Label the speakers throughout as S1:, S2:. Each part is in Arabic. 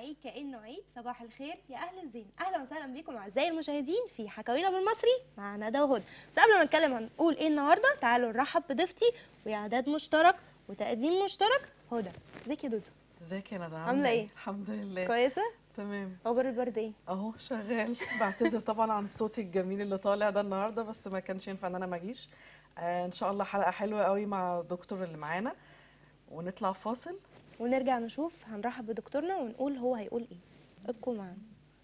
S1: عيد كأنه عيد. صباح الخير يا أهل الزين، أهلا وسهلا بكم أعزائي المشاهدين في حكاوينا بالمصري مع ندى وهدى. بس قبل ما نتكلم هنقول إيه النهارده، تعالوا نرحب بضيفتي وإعداد مشترك وتقديم مشترك. هدى، ازيك يا دودو؟
S2: ازيك يا ندى؟
S1: عاملة إيه؟
S2: الحمد لله
S1: كويسة؟
S2: تمام.
S1: أخبار البرد إيه؟
S2: اهو شغال. بعتذر طبعا عن صوتي الجميل اللي طالع ده النهارده، بس ما كانش ينفع ان انا ما اجيش. ان شاء الله حلقه حلوه قوي مع الدكتور اللي معانا، ونطلع فاصل
S1: ونرجع نشوف، هنرحب بدكتورنا ونقول هو هيقول إيه. ابقوا معانا.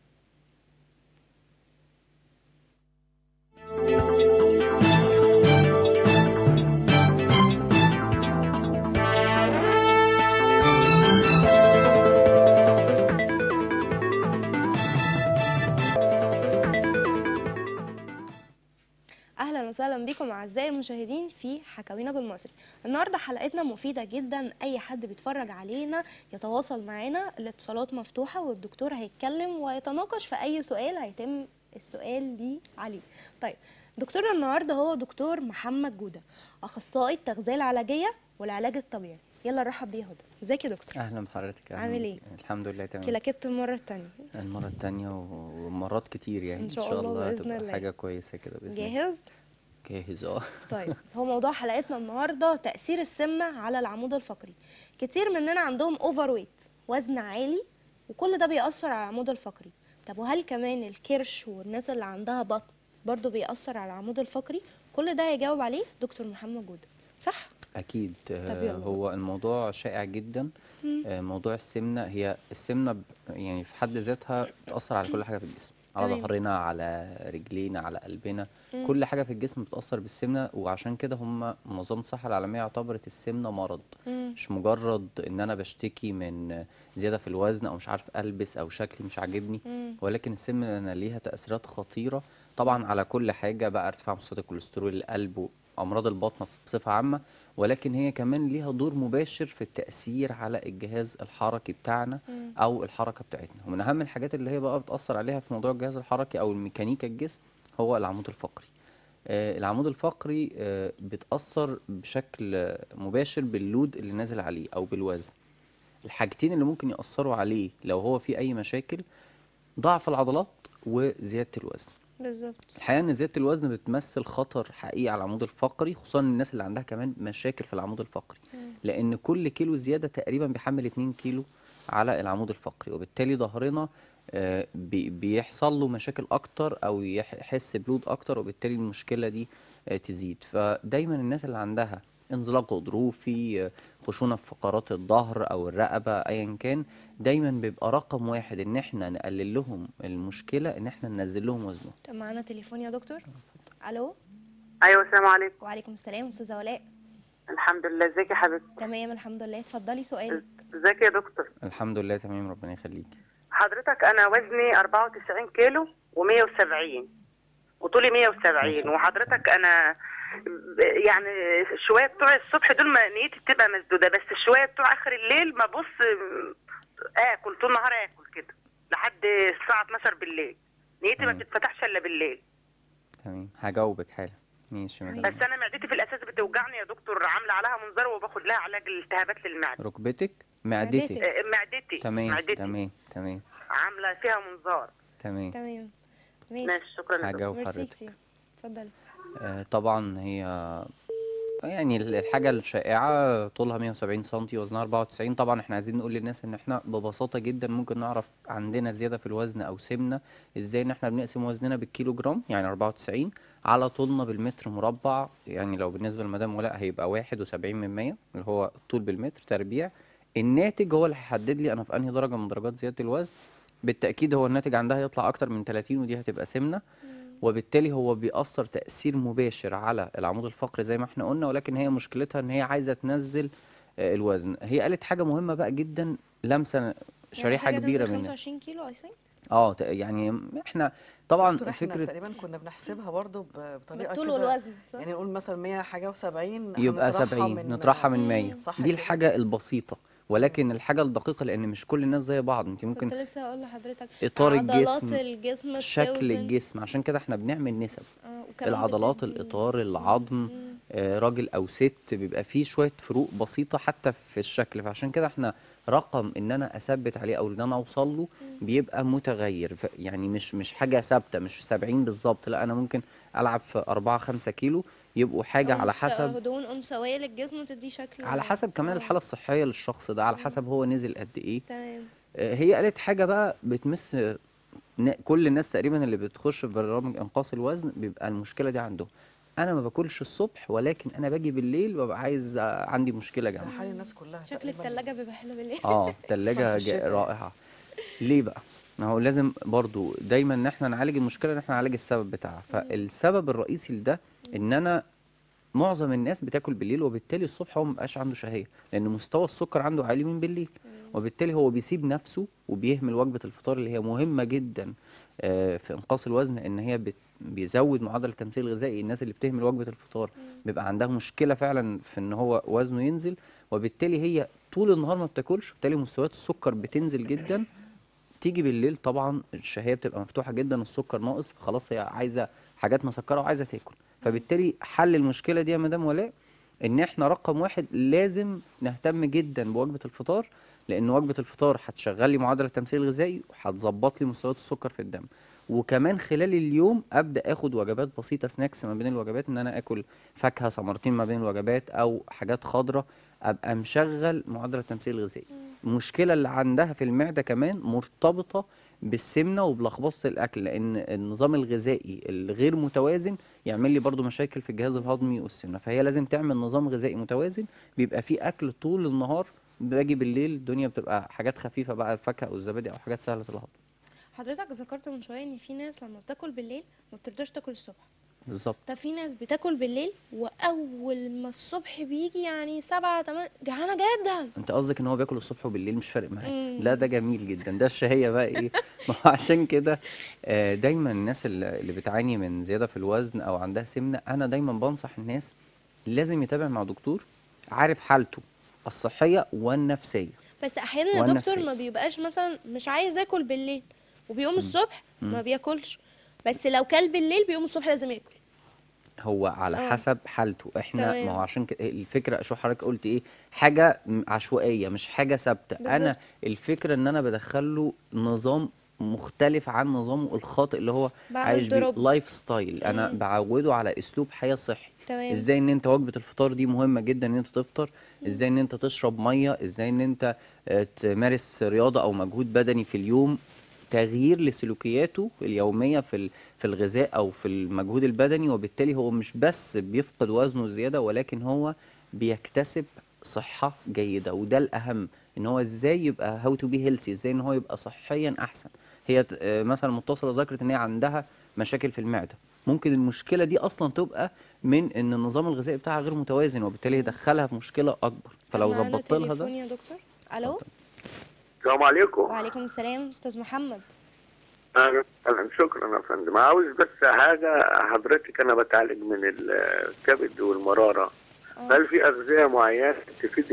S1: اهلا وسهلا بكم اعزائي المشاهدين في حكاوينا بالمصري. النهارده حلقتنا مفيده جدا، اي حد بيتفرج علينا يتواصل معانا، الاتصالات مفتوحه والدكتور هيتكلم ويتناقش في اي سؤال هيتم السؤال ليه عليه. طيب، دكتورنا النهارده هو دكتور محمد جوده، اخصائي التغذيه العلاجيه والعلاج الطبيعي. يلا نرحب بيه. هدى، ازيك يا دكتور؟
S3: اهلا بحضرتك.
S1: عامل ايه؟
S3: الحمد لله تمام.
S1: كلاكيت المره الثانيه.
S3: المره التانية ومرات كتير يعني
S1: ان
S3: ان
S1: شاء
S3: شاء
S1: الله
S3: الله
S1: باذن
S3: تبقى
S1: الله.
S3: حاجه كويسه كده باذن الله.
S1: جاهز؟
S3: جاهز
S1: طيب، هو موضوع حلقتنا النهارده تأثير السمنة على العمود الفقري. كتير مننا عندهم اوفر ويت، وزن عالي، وكل ده بيأثر على العمود الفقري. طب وهل كمان الكرش والناس اللي عندها بطن برضو بيأثر على العمود الفقري؟ كل ده هيجاوب عليه دكتور محمد جودة، صح؟
S3: اكيد.
S1: طب يلا.
S3: هو الموضوع شائع جدا. موضوع السمنه، هي السمنه يعني في حد ذاتها بتاثر على كل حاجه في الجسم، على
S1: تمام.
S3: ظهرنا، على رجلينا، على قلبنا. كل حاجه في الجسم بتاثر بالسمنه، وعشان كده منظمه الصحه العالميه اعتبرت السمنه مرض. مش مجرد ان انا بشتكي من زياده في الوزن او مش عارف البس او شكلي مش عاجبني، ولكن السمنه ليها تاثيرات خطيره طبعا على كل حاجه، بقى ارتفاع مستوى الكوليسترول، القلب، امراض البطن بصفه عامه. ولكن هي كمان ليها دور مباشر في التأثير على الجهاز الحركي بتاعنا أو الحركة بتاعتنا. ومن أهم الحاجات اللي هي بقى بتأثر عليها في موضوع الجهاز الحركي أو الميكانيكا الجسم هو العمود الفقري. العمود الفقري بتأثر بشكل مباشر باللود اللي نازل عليه أو بالوزن. الحاجتين اللي ممكن يأثروا عليه لو هو في أي مشاكل: ضعف العضلات وزيادة الوزن.
S1: بالظبط.
S3: الحقيقه ان زياده الوزن بتمثل خطر حقيقي على العمود الفقري، خصوصا الناس اللي عندها كمان مشاكل في العمود الفقري، لان كل كيلو زياده تقريبا بيحمل 2 كيلو على العمود الفقري، وبالتالي ظهرنا بيحصل له مشاكل اكتر او يحس بلود اكتر، وبالتالي المشكله دي تزيد. فدايما الناس اللي عندها انزلاق غضروفي، خشونه في فقرات الظهر او الرقبه ايا كان، دايما بيبقى رقم واحد ان احنا نقلل لهم المشكله، ان احنا ننزل لهم وزنهم.
S1: طب معانا تليفون يا دكتور. الو.
S4: ايوه، السلام عليكم.
S1: وعليكم السلام، استاذه ولاء.
S4: الحمد لله، ازيك يا حبيبتي؟
S1: تمام الحمد لله، اتفضلي سؤالك.
S4: ازيك يا دكتور؟
S3: الحمد لله تمام، ربنا يخليك.
S4: حضرتك انا وزني 94 كيلو و170 وطولي 170، وحضرتك انا يعني شويه بتوع الصبح دول ما نيتي بتبقى مسدوده، بس الشويه بتوع اخر الليل ما بص اكل طول النهار، اكل كده لحد الساعه 12 بالليل، نيتي ما بتتفتحش الا بالليل.
S3: تمام، هجاوبك حالا. ماشي مدام.
S4: بس انا معدتي في الاساس بتوجعني يا دكتور، عامله عليها منظار وباخد لها علاج الالتهابات للمعده.
S3: ركبتك؟ معدتك؟
S4: معدتي.
S3: تمام
S4: معدتي
S3: تمام
S4: عامله فيها منظار.
S3: تمام.
S4: ماشي، شكرا لك.
S3: هجاوب
S1: ميرسي
S3: حضرتك.
S1: كتير، اتفضلي.
S3: طبعا هي يعني الحاجة الشائعة طولها 170 سنتي، وزنها 94. طبعا احنا عايزين نقول للناس ان احنا ببساطة جدا ممكن نعرف عندنا زيادة في الوزن او سمنة ازاي. ان احنا بنقسم وزننا بالكيلو جرام، يعني 94 على طولنا بالمتر مربع. يعني لو بالنسبة لمدام ولاء هيبقى 71% اللي هو الطول بالمتر تربيع. الناتج هو اللي هيحدد لي انا في انهي درجة من درجات زيادة الوزن. بالتأكيد هو الناتج عندها يطلع اكتر من 30 ودي هتبقى سمنة، وبالتالي هو بيأثر تأثير مباشر على العمود الفقري زي ما احنا قلنا. ولكن هي مشكلتها ان هي عايزة تنزل الوزن. هي قالت حاجة مهمة بقى جدا، لمسة شريحة كبيرة منها.
S1: 25 كيلو اي ثينك.
S3: يعني احنا طبعا
S2: دكتور، احنا
S3: فكرة
S2: تقريبا كنا بنحسبها برضو بطريقه
S1: بالطول
S2: كده،
S1: والوزن، صح؟
S2: يعني نقول مثلا 100 حاجه و70
S3: يبقى 70 نطرحها من 100.
S2: صح
S3: دي
S2: كده؟
S3: الحاجة البسيطة، ولكن الحاجة الدقيقة لأن مش كل الناس زي بعض. انت ممكن
S1: كنت لسه هقول لحضرتك
S3: إطار
S1: عضلات
S3: الجسم،
S1: الجسم
S3: شكل
S1: بتوزن.
S3: الجسم، عشان كده احنا بنعمل نسب.
S1: وكمان
S3: العضلات،
S1: بتدي
S3: الإطار، العظم، راجل او ست، بيبقى فيه شويه فروق بسيطه حتى في الشكل. فعشان كده احنا رقم ان انا اثبت عليه او ان انا اوصل له بيبقى متغير. يعني مش حاجه ثابته، مش 70 بالظبط، لا انا ممكن العب في 4 5 كيلو يبقوا حاجه على حسب،
S1: دهون انثويه للجسم تدي شكل
S3: على حسب كمان الحاله الصحيه للشخص ده، على حسب هو نزل قد ايه.
S1: تمام.
S3: هي قالت حاجه بقى بتمس كل الناس تقريبا اللي بتخش في برامج انقاص الوزن، بيبقى المشكله دي عندهم. انا ما باكلش الصبح، ولكن انا باجي بالليل ببقى عايز
S2: ده
S3: عندي مشكله جامده.
S2: حال الناس كلها
S1: شكل
S2: تقريبا،
S1: التلاجة بيبقى حلو بالليل.
S3: اه
S2: خصوصا في
S3: التلاجة
S2: الشتاء يعني.
S3: رائعة. ليه بقى؟ ما هو لازم برضو دايما ان احنا نعالج المشكلة، ان احنا نعالج السبب بتاعها. فالسبب الرئيسي لده ان انا معظم الناس بتاكل بالليل، وبالتالي الصبح هو مبقاش عنده شهية، لان مستوى السكر عنده عالي من بالليل، وبالتالي هو بيسيب نفسه وبيهمل وجبة الفطار اللي هي مهمة جدا في انقاص الوزن، ان هي بيزود معدل التمثيل الغذائي. الناس اللي بتهمل وجبة الفطار بيبقى عندها مشكلة فعلا في ان هو وزنه ينزل، وبالتالي هي طول النهار ما بتاكلش، وبالتالي مستويات السكر بتنزل جدا. تيجي بالليل طبعا الشهية بتبقى مفتوحة جدا، السكر ناقص، فخلاص هي عايزة حاجات مسكرة وعايزة تاكل. فبالتالي حل المشكلة دي يا مدام ولاء ان احنا رقم واحد لازم نهتم جدا بوجبة الفطار، لان وجبة الفطار هتشغل لي معدل التمثيل الغذائي وهتظبط لي مستويات السكر في الدم. وكمان خلال اليوم ابدا اخد وجبات بسيطه، سناكس ما بين الوجبات، ان انا اكل فاكهه ثمرتين ما بين الوجبات او حاجات خضراء، ابقى مشغل معدل التمثيل الغذائي. المشكله اللي عندها في المعده كمان مرتبطه بالسمنه وبلخبطه الاكل، لان النظام الغذائي الغير متوازن يعمل لي برضو مشاكل في الجهاز الهضمي والسمنه. فهي لازم تعمل نظام غذائي متوازن، بيبقى فيه اكل طول النهار، باجي بالليل الدنيا بتبقى حاجات خفيفه بقى، الفاكهه او الزبادي او حاجات سهله الهضم.
S1: حضرتك ذكرت من شويه ان في ناس لما بتاكل بالليل ما بتقدرش تاكل الصبح.
S3: بالظبط.
S1: طب في ناس بتاكل بالليل واول ما الصبح بيجي يعني 7 8 جعانه جدا.
S3: انت قصدك ان هو بياكل الصبح وبالليل مش فارق معاه؟ لا
S1: امم.
S3: ده جميل جدا، ده الشهية بقى ايه. ما هو عشان كده دايما الناس اللي بتعاني من زيادة في الوزن او عندها سمنة، انا دايما بنصح الناس لازم يتابع مع دكتور عارف حالته الصحية والنفسية.
S1: بس احيانا يا دكتور ما بيبقاش مثلا مش عايز اكل بالليل وبيقوم الصبح ما بياكلش، بس لو كل بالليل بيقوم الصبح لازم ياكل.
S3: هو على
S1: اه
S3: حسب حالته. احنا ما هو
S1: تمام.
S3: عشان كده الفكره، شو حضرتك قلت ايه، حاجه عشوائيه مش حاجه ثابته. انا
S1: بالظبط.
S3: الفكره ان انا بدخله نظام مختلف عن نظامه الخاطئ اللي هو
S1: بعمل
S3: عايش بيه،
S1: دروب.
S3: لايف ستايل. انا
S1: امم.
S3: بعوده على اسلوب حياه صحي.
S1: تمام.
S3: ازاي ان انت وجبه الفطار دي مهمه جدا ان انت تفطر، ازاي ان انت تشرب ميه، ازاي ان انت تمارس رياضه او مجهود بدني في اليوم، تغيير لسلوكياته اليومية في الغذاء أو في المجهود البدني. وبالتالي هو مش بس بيفقد وزنه زيادة، ولكن هو بيكتسب صحة جيدة، وده الأهم. إن هو إزاي يبقى هاو تو بي هيلثي، إزاي إن هو يبقى صحيا أحسن. هي مثلا متصلة ذكرت إن هي عندها مشاكل في المعدة، ممكن المشكلة دي أصلا تبقى من إن النظام الغذائي بتاعها غير متوازن، وبالتالي يدخلها في مشكلة أكبر.
S1: طب
S3: فلو
S1: معانا
S3: ظبطت لها ده.
S1: تليفون يا دكتور. الو.
S3: اتفضل.
S5: السلام عليكم.
S1: وعليكم السلام استاذ محمد.
S5: أهلا شكرا يا فندم. عاوز بس حاجة، حضرتك أنا بتعالج من الكبد والمرارة. هل في أغذية معينة تفيد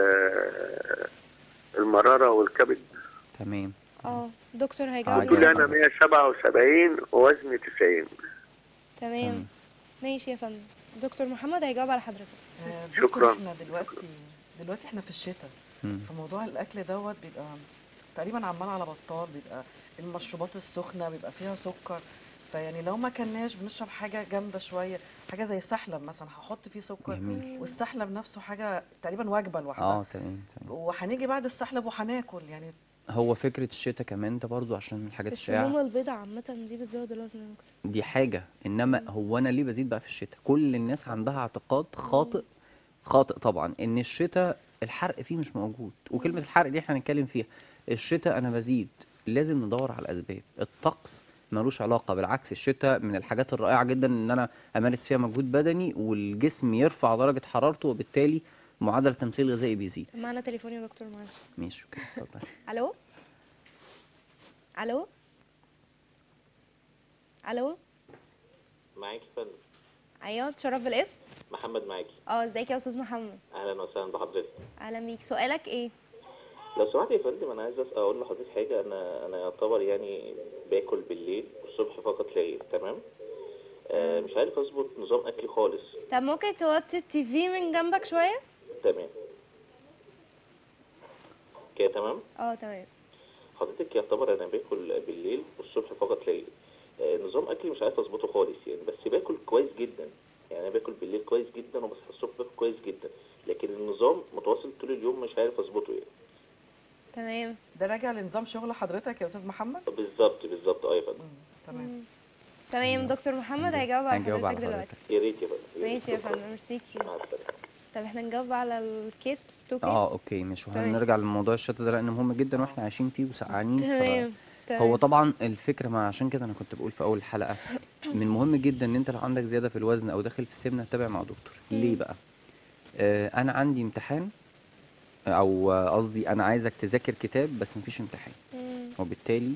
S5: المرارة والكبد؟
S3: تمام.
S1: دكتور هيجاوب
S3: هجاوب
S5: قلت لي
S1: عليك.
S5: أنا 177 ووزني 90.
S1: تمام. ماشي يا فندم، دكتور محمد هيجاوب على حضرتك.
S2: دكتور
S5: شكرا.
S2: احنا دلوقتي احنا في الشتاء،
S3: مم.
S2: فموضوع الاكل دوت بيبقى تقريبا عمال على بطال، بيبقى المشروبات السخنه بيبقى فيها سكر. فيعني لو ما كناش بنشرب حاجه جامده شويه، حاجه زي سحلب مثلا هحط فيه سكر،
S3: جميل.
S2: والسحلب نفسه حاجه تقريبا وجبه لوحدها.
S3: تمام تمام.
S2: وهنيجي بعد السحلب وهناكل يعني.
S3: هو فكرة الشتاء كمان ده برضو عشان الحاجات
S1: السموم
S3: الشائعة
S1: البيضاء عامة دي بتزود الوزن يا دكتور.
S3: دي حاجة، انما هو انا ليه بزيد بقى في الشتاء؟ كل الناس عندها اعتقاد خاطئ، خاطئ طبعا، ان الشتاء الحرق فيه مش موجود. وكلمة الحرق دي احنا هنتكلم فيها. الشتاء انا بزيد، لازم ندور على الاسباب. الطقس ملوش علاقة، بالعكس الشتاء من الحاجات الرائعة جدا ان انا امارس فيها مجهود بدني والجسم يرفع درجة حرارته، وبالتالي معدل التمثيل الغذائي بيزيد.
S1: معانا تليفون يا دكتور معلش.
S3: ماشي اوكي اتفضل.
S1: الو. الو. الو.
S6: معاكي يا فندم.
S1: ايوه تشرف بالاسم.
S6: محمد معاكي.
S1: ازيك يا استاذ محمد.
S6: اهلا وسهلا بحضرتك.
S1: اهلا بيك، سؤالك ايه؟
S6: لو سمحت يا فندم، انا عايز اقول لحضرتك حاجه. انا يعتبر يعني باكل بالليل والصبح فقط لا غير، تمام. مش عارف اظبط نظام اكلي خالص.
S1: طب ممكن توطي التي من جنبك شويه؟
S6: تمام كده تمام.
S1: تمام.
S6: حضرتك يعتبر انا باكل بالليل والصبح فقط لا غير. نظام اكلي مش عارف اظبطه خالص يعني، بس باكل كويس جدا. يعني انا باكل بالليل كويس جدا وبصحى الصبح باكل كويس جدا، لكن النظام متواصل طول اليوم مش عارف اظبطه يعني.
S1: تمام.
S2: ده راجع لنظام شغل حضرتك يا استاذ محمد؟
S6: بالظبط بالظبط يا فندم.
S2: تمام.
S1: تمام. دكتور محمد هيجاوب على
S3: هنجاوب على
S1: حضرتك دلوقتي.
S6: يا ريت يا فندم.
S1: ماشي يا فندم، ميرسي كتير.
S6: مع السلامه.
S1: طب احنا نجاوب على الكيس، تو كيس.
S3: اوكي مش هنرجع لموضوع الشتا ده لانه مهم جدا واحنا عايشين فيه وسقعانين.
S1: تمام.
S3: هو طبعا الفكره، ما عشان كده انا كنت بقول في اول الحلقه من مهم جدا ان انت لو عندك زياده في الوزن او داخل في سمنه تتابع مع دكتور. ليه بقى؟ انا عندي امتحان، او قصدي انا عايزك تذاكر كتاب بس مفيش امتحان، وبالتالي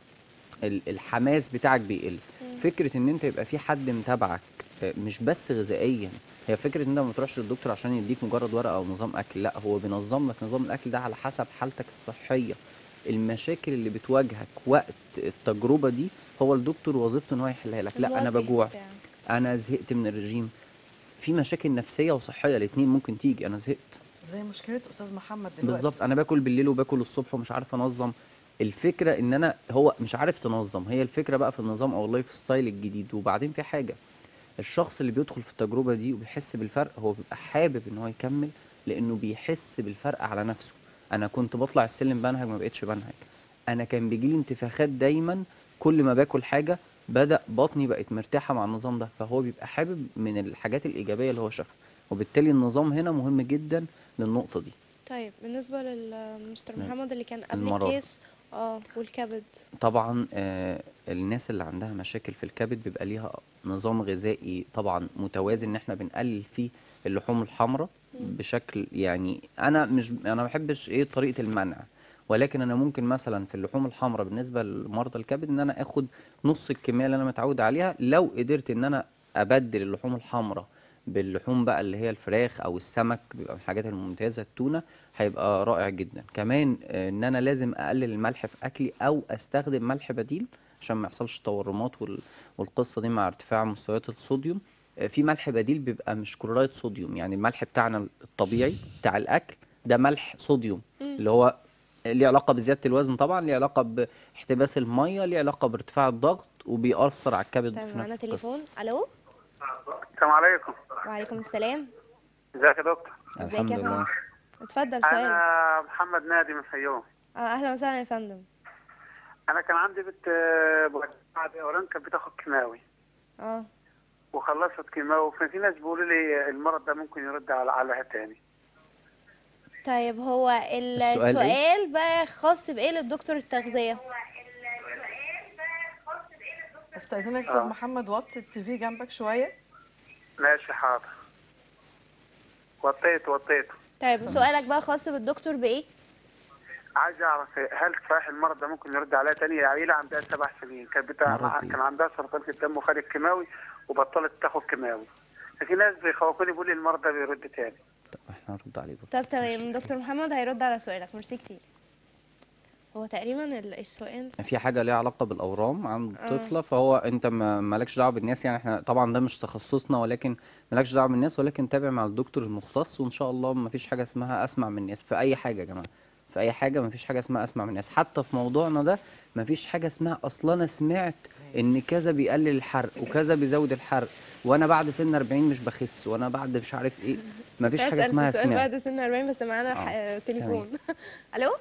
S3: الحماس بتاعك بيقل. فكره ان انت يبقى في حد متابعك مش بس غذائيا، هي فكره ان انت ما تروحش للدكتور عشان يديك مجرد ورقه او نظام اكل، لا هو بينظم لك نظام الاكل ده على حسب حالتك الصحيه. المشاكل اللي بتواجهك وقت التجربه دي هو الدكتور وظيفته ان هو يحلها لك. لا انا بجوع، انا زهقت من الرجيم، في مشاكل نفسيه وصحيه الاثنين ممكن تيجي. انا زهقت
S2: زي مشكله استاذ محمد دلوقتي
S3: بالظبط، انا باكل بالليل وباكل الصبح ومش عارف انظم. الفكره ان انا هو مش عارف تنظم، هي الفكره بقى في النظام او اللايف ستايل الجديد. وبعدين في حاجه، الشخص اللي بيدخل في التجربه دي وبيحس بالفرق هو بيبقى حابب ان هو يكمل، لانه بيحس بالفرق على نفسه. انا كنت بطلع السلم بنهج، ما بقتش بنهج. انا كان بيجيلي انتفاخات دايما كل ما باكل حاجه، بدأ بطني بقت مرتاحه مع النظام ده، فهو بيبقى حابب من الحاجات الايجابيه اللي هو شافها. وبالتالي النظام هنا مهم جدا للنقطه دي.
S1: طيب بالنسبه للمستر محمد اللي كان قبل
S3: المرض.
S1: الكيس والكبد،
S3: طبعا الناس اللي عندها مشاكل في الكبد بيبقى ليها نظام غذائي طبعا متوازن، ان احنا بنقلل فيه اللحوم الحمراء بشكل، يعني انا ما بحبش طريقه المنع، ولكن انا ممكن مثلا في اللحوم الحمراء بالنسبه لمرضى الكبد ان انا اخد نص الكميه اللي انا متعود عليها. لو قدرت ان انا ابدل اللحوم الحمراء باللحوم بقى اللي هي الفراخ او السمك، بيبقى من الحاجات الممتازه، التونه، هيبقى رائع جدا. كمان ان انا لازم اقلل الملح في اكلي او استخدم ملح بديل عشان ما يحصلش تورمات والقصه دي مع ارتفاع مستويات الصوديوم. في ملح بديل بيبقى مش كلورايد صوديوم، يعني الملح بتاعنا الطبيعي بتاع الاكل ده ملح صوديوم اللي هو ليه علاقه بزياده الوزن، طبعا ليه علاقه باحتباس الميه، ليه علاقه بارتفاع الضغط، وبيأثر على الكبد
S1: طيب
S3: في
S1: معانا
S3: نفس القصه.
S1: تليفون. الو.
S7: السلام عليكم.
S1: وعليكم السلام.
S7: ازيك يا دكتور؟
S1: ازيك
S3: الحمد
S1: يا فندم؟
S3: لله.
S1: اتفضل سؤال.
S7: انا محمد نادي من الفيوم.
S1: اهلا وسهلا يا فندم.
S7: انا كان عندي بنت بعد اوران كانت بتاخد كيماوي وخلصت كيماوي، ففي ناس بيقولوا لي المرض ده ممكن يرد عليها تاني.
S1: طيب هو السؤال بقى خاص بايه للدكتور التغذيه؟
S2: استاذنك استاذ محمد وطي التي جنبك شويه.
S7: ماشي حاضر. وطيته.
S1: طيب سؤالك بقى خاص بالدكتور بايه؟
S7: عايز اعرف هل صحيح المرض ده ممكن يرد عليها تاني؟ عيله عندها 7 سنين كان عندها سرطان في الدم وخدت كيماوي وبطلت تاخد كيماوي. في ناس بيخوفوني بيقولوا لي المرض ده بيرد تاني.
S3: طب احنا هنرد عليه برضه.
S1: طب تمام، دكتور محمد هيرد على سؤالك. ميرسي كتير. هو تقريبا السؤال
S3: في حاجه ليها علاقه بالاورام عند طفله، فهو انت مالكش دعوه بالناس، يعني احنا طبعا ده مش تخصصنا، ولكن مالكش دعوه بالناس، ولكن تابع مع الدكتور المختص، وان شاء الله ما فيش حاجه اسمها اسمع من الناس في اي حاجه يا جماعه. في اي حاجه ما فيش حاجه اسمها اسمع من الناس، حتى في موضوعنا ده ما فيش حاجه اسمها اصلا انا سمعت ان كذا بيقلل الحرق وكذا بيزود الحرق وانا بعد سن 40 مش بخس وانا بعد مش عارف ايه. ما فيش حاجه اسمها سمعت.
S1: بعد سن 40 بس معانا تليفون. الو.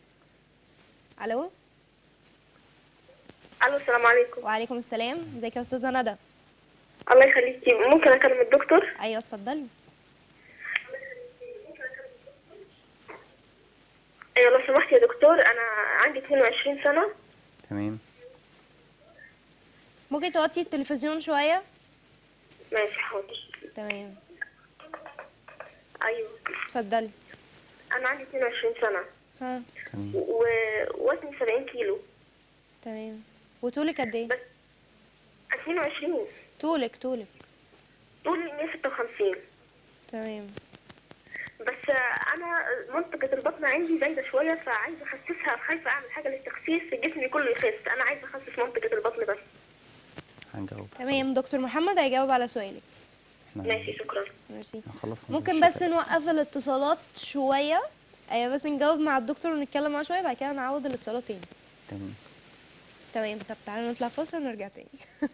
S8: السلام عليكم.
S1: وعليكم السلام. ازيك يا استاذه ندى؟
S8: الله يخليكي، ممكن اكلم الدكتور؟
S1: ايوه اتفضلي.
S8: ايوه لو سمحت يا دكتور، انا عندي 22 سنه.
S3: تمام.
S1: ممكن توطي التلفزيون شويه؟
S8: ماشي حاضر.
S1: تمام.
S8: ايوه
S1: اتفضلي.
S8: انا عندي 22 سنه ووزني 70 كيلو.
S1: تمام. وطولك قد ايه؟
S8: 22.
S1: طولي
S8: 156.
S1: تمام.
S8: بس انا منطقه البطن عندي زايده شويه، فعايزه اخسسها، خايفه اعمل حاجه للتخسيس جسمي كله يخس. انا عايزه اخسس منطقه البطن بس.
S3: هنجاوب.
S1: تمام، دكتور محمد هيجاوب على سؤالك.
S8: ماشي، شكرا.
S1: ميرسي.
S3: خلاص
S1: ممكن بس نوقف الاتصالات شويه، بس نجاوب مع الدكتور ونتكلم معاه شويه، بعد كده نعود الاتصالات تاني. تمام. طب تعالوا نطلع فاصل ونرجع تاني.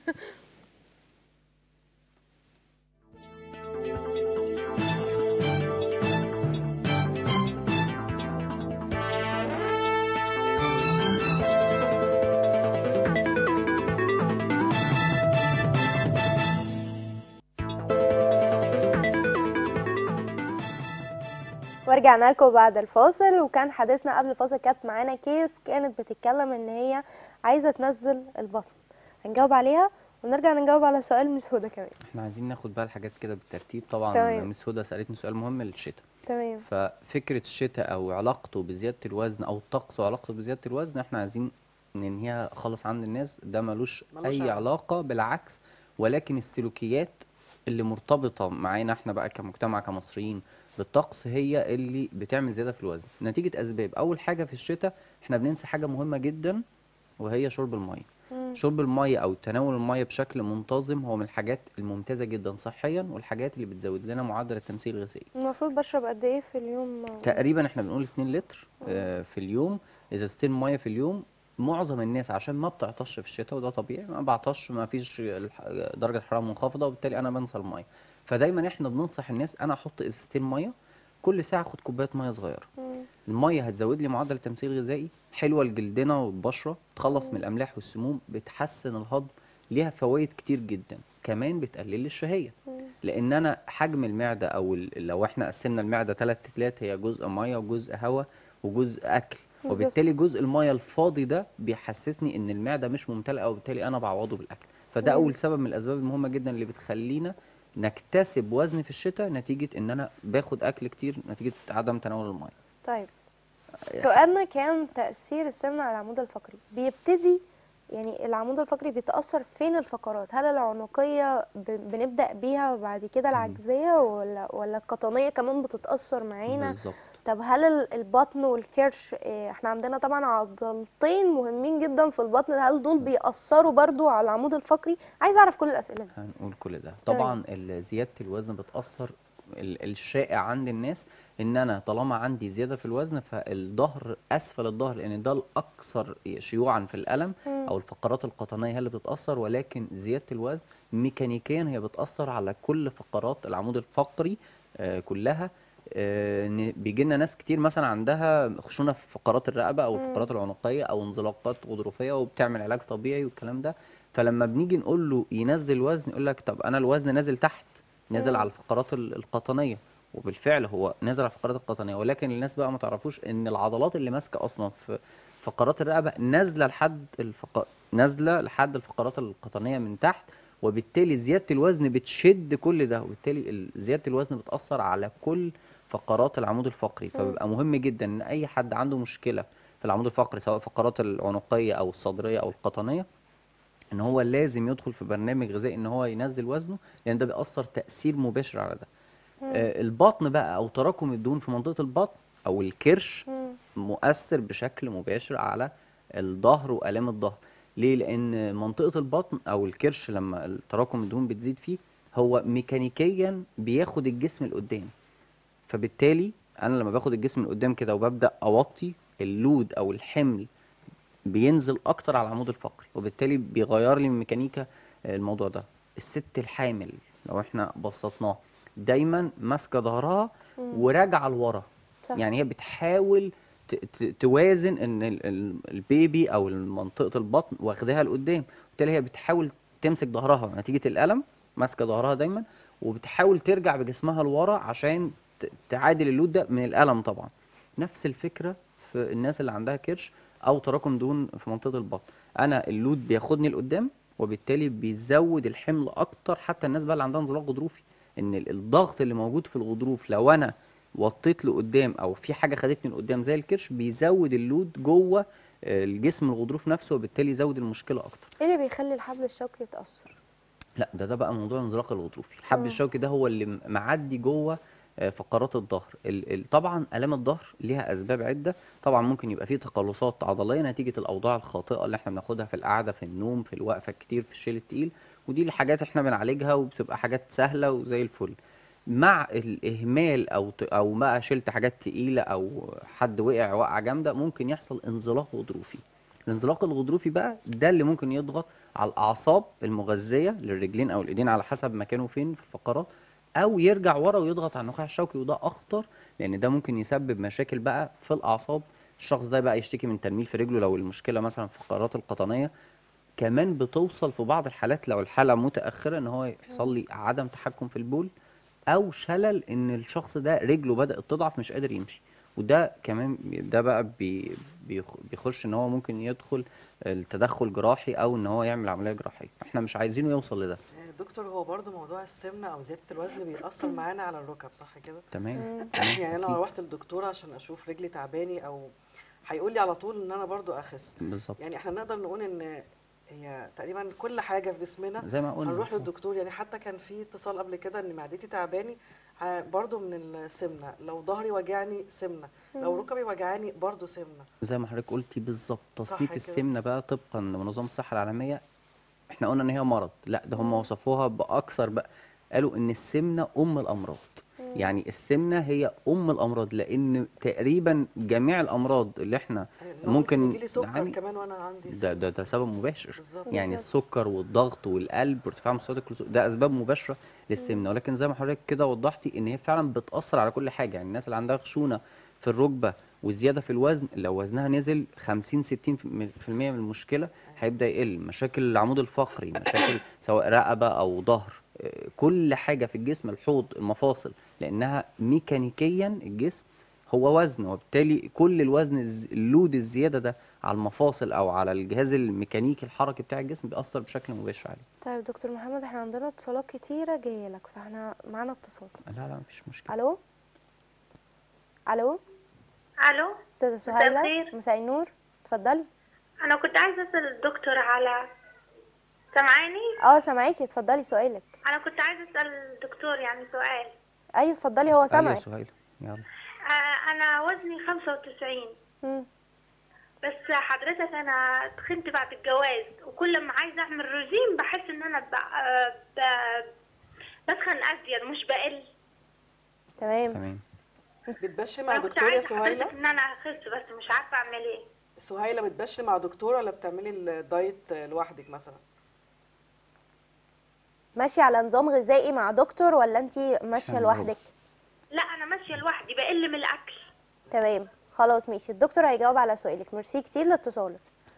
S1: ورجعنا لكم بعد الفاصل، وكان حديثنا قبل الفاصل كانت معانا كيس كانت بتتكلم ان هي عايزه تنزل البطن. هنجاوب عليها ونرجع نجاوب على سؤال مس هدى كمان.
S3: احنا عايزين ناخد بقى الحاجات كده بالترتيب. طبعا
S1: تمام.
S3: مس هدى سالتني سؤال مهم للشتاء.
S1: تمام.
S3: ففكره الشتاء او علاقته بزياده الوزن او الطقس وعلاقته بزياده الوزن احنا عايزين ننهيها خالص عند الناس. ده ملوش اي علاقه، بالعكس. ولكن السلوكيات اللي مرتبطه معانا احنا بقى كمجتمع كمصريين بالطقس هي اللي بتعمل زياده في الوزن نتيجه اسباب. اول حاجه في الشتاء احنا بننسى حاجه مهمه جدا، وهي شرب الميه. شرب الميه او تناول الميه بشكل منتظم هو من الحاجات الممتازه جدا صحيا، والحاجات اللي بتزود لنا معدل التمثيل الغذائي.
S1: المفروض بشرب قد ايه في اليوم؟
S3: تقريبا احنا بنقول 2 لتر في اليوم، ازازتين ميه في اليوم. معظم الناس عشان ما بتعطش في الشتاء، وده طبيعي، ما بعطش، ما فيش درجه حراره منخفضه، وبالتالي انا بنسى الميه. فدايما احنا بننصح الناس انا احط ازازتين ميه كل ساعه، اخد كوبايه ميه صغيره. الميه هتزود لي معدل التمثيل الغذائي، حلوه لجلدنا والبشره، تخلص من الاملاح والسموم، بتحسن الهضم، ليها فوائد كتير جدا. كمان بتقلل لي الشهيه، لان انا حجم المعده او لو احنا قسمنا المعده 3 تلات، هي جزء ميه وجزء هواء وجزء اكل. وبالتالي جزء الميه الفاضي ده بيحسسني ان المعده مش ممتلئه، وبالتالي انا بعوضه بالاكل. فده اول سبب من الاسباب المهمه جدا اللي بتخلينا نكتسب وزن في الشتاء، نتيجه ان انا باخد اكل كتير نتيجه عدم تناول الميه.
S1: طيب، سؤالنا كان تأثير السمنة على العمود الفقري. بيبتدي يعني العمود الفقري بيتأثر فين الفقرات؟ هل العنقية بنبدأ بيها وبعد كده العجزية، ولا القطنية كمان بتتأثر معانا؟
S3: بالظبط.
S1: طب هل البطن والكرش، احنا عندنا طبعا عضلتين مهمين جدا في البطن، هل دول بيأثروا برضو على العمود الفقري؟ عايز اعرف كل الأسئلة دي.
S3: هنقول كل ده. طبعا زيادة الوزن بتأثر. الشائع عند الناس ان انا طالما عندي زياده في الوزن فالظهر، اسفل الظهر، لان ده الاكثر شيوعا في الالم، او الفقرات القطنيه هي اللي بتتاثر. ولكن زياده الوزن ميكانيكيا هي بتاثر على كل فقرات العمود الفقري كلها. بيجي لنا ناس كتير مثلا عندها خشونه في فقرات الرقبه او الفقرات العنقيه او انزلاقات غضروفيه، وبتعمل علاج طبيعي والكلام ده. فلما بنيجي نقول له ينزل وزن، يقول لك طب انا الوزن نازل تحت، نازل على الفقرات القطنيه. وبالفعل هو نازل على الفقرات القطنيه، ولكن الناس بقى ما تعرفوش ان العضلات اللي ماسكه اصلا في فقرات الرقبه نازله لحد الفقرات القطنيه من تحت. وبالتالي زياده الوزن بتشد كل ده، وبالتالي زياده الوزن بتاثر على كل فقرات العمود الفقري. فبيبقى مهم جدا ان اي حد عنده مشكله في العمود الفقري، سواء فقرات العنقيه او الصدريه او القطنيه، ان هو لازم يدخل في برنامج غذائي ان هو ينزل وزنه، لان ده بيأثر تأثير مباشر على ده. البطن بقى او تراكم الدهون في منطقة البطن او الكرش مؤثر بشكل مباشر على الظهر وآلام الظهر. ليه؟ لان منطقة البطن او الكرش لما تراكم الدهون بتزيد فيه، هو ميكانيكيا بياخد الجسم لقدام. فبالتالي انا لما باخد الجسم لقدام كده وببدأ اوطي، اللود او الحمل بينزل اكتر على العمود الفقري، وبالتالي بيغير لي ميكانيكا الموضوع ده. الست الحامل لو احنا بسطناه دايما ماسكه ظهرها وراجعه لورا، يعني هي بتحاول توازن ان البيبي او منطقه البطن واخداها لقدام، وبالتالي هي بتحاول تمسك ظهرها نتيجه الالم، ماسكه ظهرها دايما، وبتحاول ترجع بجسمها لورا عشان تعادل اللود ده من الالم. طبعا نفس الفكره في الناس اللي عندها كرش او تراكم دهون في منطقه البطن، انا اللود بياخدني لقدام، وبالتالي بيزود الحمل اكتر. حتى الناس بقى اللي عندها انزلاق غضروفي، ان الضغط اللي موجود في الغضروف لو انا وطيت لقدام او في حاجه خدتني لقدام زي الكرش، بيزود اللود جوه الجسم الغضروف نفسه، وبالتالي يزود المشكله اكتر.
S1: ايه اللي بيخلي الحبل الشوكي يتاثر؟
S3: لا ده بقى موضوع الانزلاق الغضروفي. الحبل الشوكي ده هو اللي معدي جوه فقرات الظهر. طبعا آلام الظهر ليها أسباب عدة. طبعا ممكن يبقى فيه تقلصات عضلية نتيجة الأوضاع الخاطئة اللي احنا بناخدها في القعدة، في النوم، في الوقفة الكتير، في الشيل التقيل، ودي الحاجات احنا بنعالجها وبتبقى حاجات سهلة وزي الفل. مع الإهمال أو بقى شلت حاجات تقيلة أو حد وقع وقعة جامدة، ممكن يحصل انزلاق غضروفي. الانزلاق الغضروفي بقى ده اللي ممكن يضغط على الأعصاب المغذية للرجلين أو الإيدين على حسب مكانه فين في الفقرات، او يرجع ورا ويضغط على النخاع الشوكي، وده اخطر لان ده ممكن يسبب مشاكل بقى في الاعصاب. الشخص ده بقى يشتكي من تنميل في رجله لو المشكله مثلا في الفقرات القطنيه. كمان بتوصل في بعض الحالات لو الحاله متاخره ان هو يحصل لي عدم تحكم في البول، او شلل ان الشخص ده رجله بدات تضعف مش قادر يمشي. وده كمان ده بقى بيخش ان هو ممكن يدخل التدخل جراحي او ان هو يعمل عمليه جراحيه. احنا مش عايزينه يوصل لده.
S2: دكتور، هو برضو موضوع السمنه او زياده الوزن بيأثر معانا على الركب، صح كده؟
S3: تمام.
S2: يعني انا لو رحت للدكتور عشان اشوف رجلي تعباني او هيقول لي على طول ان انا برضو اخس.
S3: بالظبط.
S2: يعني احنا نقدر نقول ان هي تقريبا كل حاجه في جسمنا
S3: زي ما قلنا
S2: هنروح للدكتور. يعني حتى كان في اتصال قبل كده ان معدتي تعباني برضو من السمنه، لو ظهري وجعني سمنه، لو ركبي وجعاني برضو سمنه.
S3: زي ما حضرتك قلتي بالظبط. تصنيف
S2: كده.
S3: السمنه بقى طبقا لمنظمه الصحه العالميه، احنا قلنا ان هي مرض، لا ده هم وصفوها باكثر بقى، قالوا ان السمنه ام الامراض. يعني السمنه هي ام الامراض، لان تقريبا جميع الامراض اللي احنا ممكن
S2: يجيلي سكر كمان وانا عندي سمنه.
S3: ده سبب مباشر.
S2: بالظبط.
S3: يعني السكر والضغط والقلب وارتفاع مستويات الكوليسترول ده اسباب مباشره للسمنه. ولكن زي ما حضرتك كده وضحتي ان هي فعلا بتاثر على كل حاجه. يعني الناس اللي عندها خشونه في الركبه وزياده في الوزن، لو وزنها نزل 50 60% من المشكله هيبدا يقل. مشاكل العمود الفقري، مشاكل سواء رقبه او ظهر، كل حاجه في الجسم، الحوض، المفاصل، لانها ميكانيكيا الجسم هو وزن، وبالتالي كل الوزن اللود الزياده ده على المفاصل او على الجهاز الميكانيكي الحركي بتاع الجسم بيأثر بشكل مباشر عليه.
S1: طيب دكتور محمد، احنا عندنا اتصالات كتيره جايه لك، فاحنا معانا اتصال.
S3: لا مفيش مشكله.
S1: الو الو
S8: الو
S1: استاذه سهيله، مساء النور، اتفضلي.
S8: انا كنت عايزه اسال الدكتور على، سامعاني؟
S1: سامعاكي، اتفضلي سؤالك.
S8: انا كنت عايزه اسال الدكتور يعني سؤال.
S1: ايوه اتفضلي، هو سامعك.
S3: يا سهيله يلا.
S8: انا وزني 95. بس حضرتك انا تخنت بعد الجواز، وكل ما عايزه اعمل رجيم بحس ان انا بتخن ازيد مش بقل.
S1: تمام.
S2: بتبشري مع دكتور يا سهيله؟
S8: ان انا اخس بس مش عارفه اعمل ايه.
S2: سهيله، بتبشري مع دكتور ولا بتعملي الدايت لوحدك مثلا؟
S1: ماشيه على نظام غذائي مع دكتور ولا انت ماشيه لوحدك؟
S8: لا انا ماشيه لوحدي، بقل من الاكل.
S1: تمام خلاص ماشي، الدكتور هيجاوب على سؤالك. ميرسي كتير لاتصالك.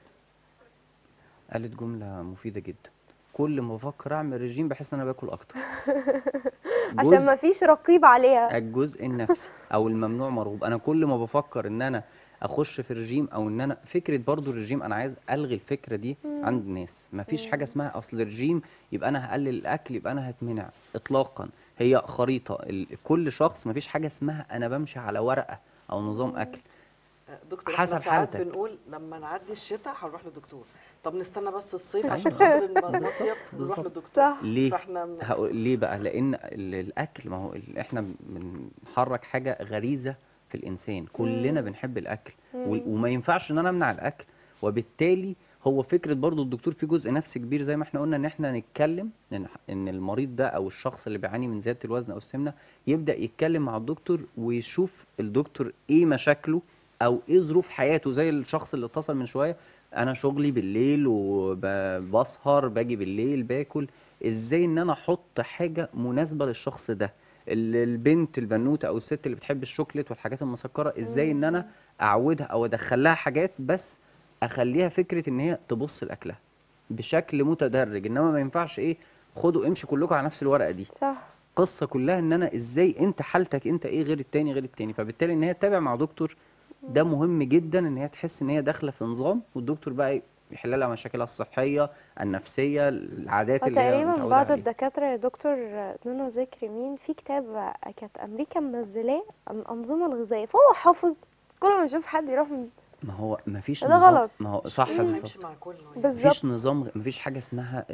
S3: قالت جمله مفيده جدا: كل ما بفكر اعمل رجيم بحس ان انا باكل اكتر.
S1: عشان ما فيش رقيب عليها.
S3: الجزء النفسي او الممنوع مرغوب. انا كل ما بفكر ان انا اخش في الرجيم او ان انا فكره برضو الرجيم، انا عايز الغي الفكره دي عند الناس. مفيش حاجه اسمها اصل الرجيم يبقى انا هقلل الاكل يبقى انا هتمنع اطلاقا. هي خريطه كل شخص. مفيش حاجه اسمها انا بمشي على ورقه او نظام اكل.
S2: دكتور
S3: حسب
S2: احنا ساعات
S3: حالتك.
S2: بنقول لما نعدي الشتاء هنروح لدكتور، طب نستنى بس الصيف عشان خاطر المصيف نروح للدكتور.
S3: ليه؟
S2: فاحنا
S3: ليه بقى؟ لان الاكل، ما هو احنا بنحرك حاجه غريزه في الانسان، كلنا بنحب الاكل وما ينفعش ان انا امنع الاكل. وبالتالي هو فكره برضو الدكتور في جزء نفسي كبير زي ما احنا قلنا، ان احنا نتكلم ان المريض ده او الشخص اللي بيعاني من زياده الوزن او السمنه يبدا يتكلم مع الدكتور ويشوف الدكتور ايه مشاكله او ايه ظروف حياته. زي الشخص اللي اتصل من شويه: انا شغلي بالليل وبسهر، باجي بالليل باكل. ازاي ان انا احط حاجه مناسبه للشخص ده؟ البنت البنوته او الست اللي بتحب الشوكليت والحاجات المسكره، ازاي ان انا اعودها او ادخلها حاجات، بس اخليها فكره ان هي تبص لاكلها بشكل متدرج. انما ما ينفعش خدوا امشي كلكم على نفس الورقه دي.
S1: صح.
S3: قصه كلها ان انا ازاي انت حالتك انت ايه غير التاني. فبالتالي ان هي تتابع مع دكتور ده مهم جدا، ان هي تحس ان هي داخله في نظام، والدكتور بقى يحل لها مشاكلها الصحيه النفسيه العادات اللي هي
S1: تقريبا
S3: متعوده
S1: بعض
S3: عليها.
S1: الدكاتره يا دكتور دون ذكر مين، في كتاب كانت امريكا منزلاه عن الانظمه الغذائيه، فهو حافظ. كل ما يشوف حد يروح
S3: ما هو ما فيش
S1: ده
S3: نظام،
S1: غلط.
S3: ما هو صح
S2: ما
S3: بالظبط.
S2: يمشي مع كله يعني.
S1: بالظبط.
S3: مفيش نظام، مفيش حاجه اسمها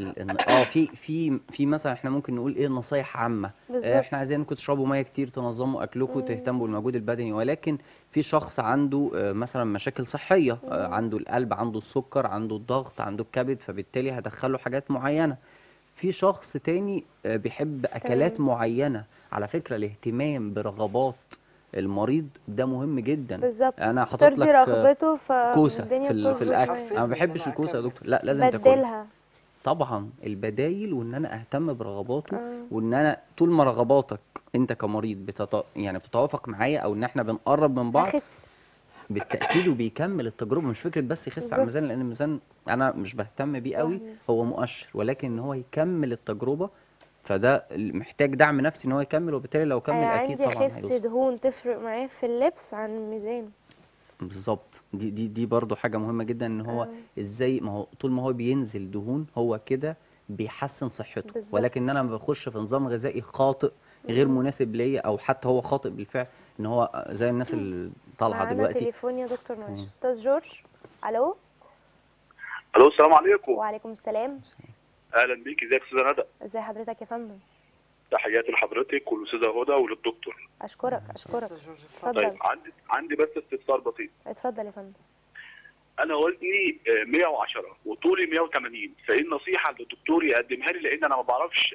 S3: في مثلا احنا ممكن نقول ايه نصايح عامه.
S1: بالظبط.
S3: احنا عايزينكم تشربوا ميه كتير، تنظموا اكلكم، تهتموا بالمجهود البدني. ولكن في شخص عنده مثلا مشاكل صحيه، عنده القلب، عنده السكر، عنده الضغط، عنده الكبد، فبالتالي هدخله حاجات معينه. في شخص تاني بيحب اكلات
S1: تمام.
S3: معينه. على فكره الاهتمام برغبات المريض ده مهم جدا.
S1: بالظبط.
S3: انا حاطط
S1: ترضي
S3: لك
S1: رغبته
S3: كوسه
S1: فالدنيا
S3: في
S1: بتظبط
S3: الاكل،
S1: معاه.
S3: انا ما
S2: حفزني إن
S3: بحبش
S2: أنا
S3: الكوسه يا
S2: أكمل.
S3: دكتور، لا لازم تاكلها.
S1: بدلها.
S3: طبعا البدايل، وان انا اهتم برغباته،
S1: اه.
S3: وان انا طول ما رغباتك انت كمريض يعني بتتوافق معايا، او ان احنا بنقرب من بعض،
S1: هخس.
S3: بالتاكيد وبيكمل التجربه. مش فكره بس يخس على
S1: بالظبط.
S3: الميزان، لان الميزان انا مش بهتم بيه قوي،
S1: وهمي.
S3: هو مؤشر، ولكن ان هو يكمل التجربه، فده محتاج دعم نفسي ان هو يكمل، وبالتالي لو
S1: انا
S3: كمل اكيد
S1: عندي
S3: طبعا
S1: خس
S3: هيوصل.
S1: دهون تفرق معايا في اللبس عن الميزان.
S3: بالظبط. دي برضو حاجة مهمة جدا، ان هو ازاي، ما هو طول ما هو بينزل دهون هو كده بيحسن صحته.
S1: بالظبط.
S3: ولكن انا لما بخش في نظام غذائي خاطئ غير مناسب ليا، او حتى هو خاطئ بالفعل، ان هو زي الناس اللي طالعة
S1: معانا
S3: دلوقتي.
S1: تليفون يا دكتور، معلش.
S3: تمام.
S1: استاذ جورج. الو.
S9: الو، السلام عليكم.
S1: وعليكم السلام.
S9: اهلا بيك، ازيك يا استاذه ندى؟
S1: ازي حضرتك يا فندم؟
S9: تحياتي لحضرتك والاستاذه هدى وللدكتور.
S1: اشكرك اشكرك.
S2: أستاذ جورج اتفضل.
S1: اتفضل.
S9: طيب، عندي بس استفسار بسيط.
S1: اتفضل يا فندم.
S9: انا وزني 110 وطولي 180، فايه النصيحه اللي الدكتور يقدمها لي؟ لان انا ما بعرفش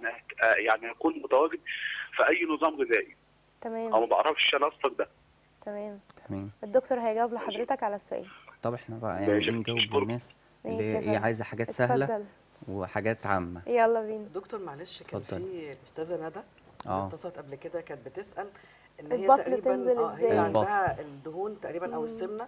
S9: يعني اكون متواجد في اي نظام غذائي، او ما
S1: تمام
S9: بعرفش انسق ده.
S1: تمام.
S3: تمام.
S1: الدكتور هيجاوب لحضرتك على السؤال.
S3: طب احنا بقى يعني
S9: ماشي،
S3: نجاوب
S9: أشكرك.
S3: للناس اللي
S1: ماشي يا
S3: هي
S1: فندم.
S3: عايزة حاجات سهلة
S1: اتفضل.
S3: وحاجات عامة.
S1: يلا بينا.
S2: دكتور معلش، كان
S3: اتفضل.
S2: في الاستاذه ندى
S3: اه.
S2: اتصلت قبل كده، كانت بتسال ان هي
S1: البطن
S2: تقريبا
S1: تنزل
S2: هي
S1: ازاي؟
S2: عندها الدهون تقريبا او السمنه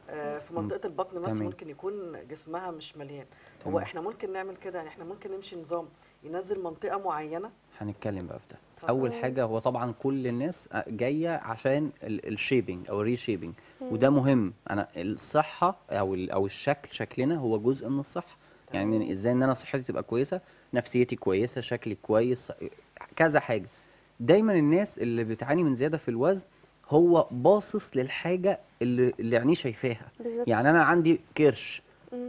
S2: في منطقه البطن بس،
S3: تمام.
S2: ممكن يكون جسمها مش مليان. هو
S3: تمام.
S2: احنا ممكن نعمل كده يعني؟ احنا ممكن نمشي نظام ينزل منطقه معينه؟
S3: هنتكلم بقى في ده.
S2: اتفضل.
S3: اول حاجه، هو طبعا كل الناس جايه عشان الشيبنج او الريشيبنج، وده مهم. انا الصحه او الشكل، شكلنا هو جزء من الصحه. يعني ازاي ان انا صحتي تبقى كويسه، نفسيتي كويسه، شكلي كويس، كذا حاجه. دايما الناس اللي بتعاني من زياده في الوزن هو باصص للحاجه اللي عينيه شايفاها.
S1: بالظبط.
S3: يعني انا عندي كرش،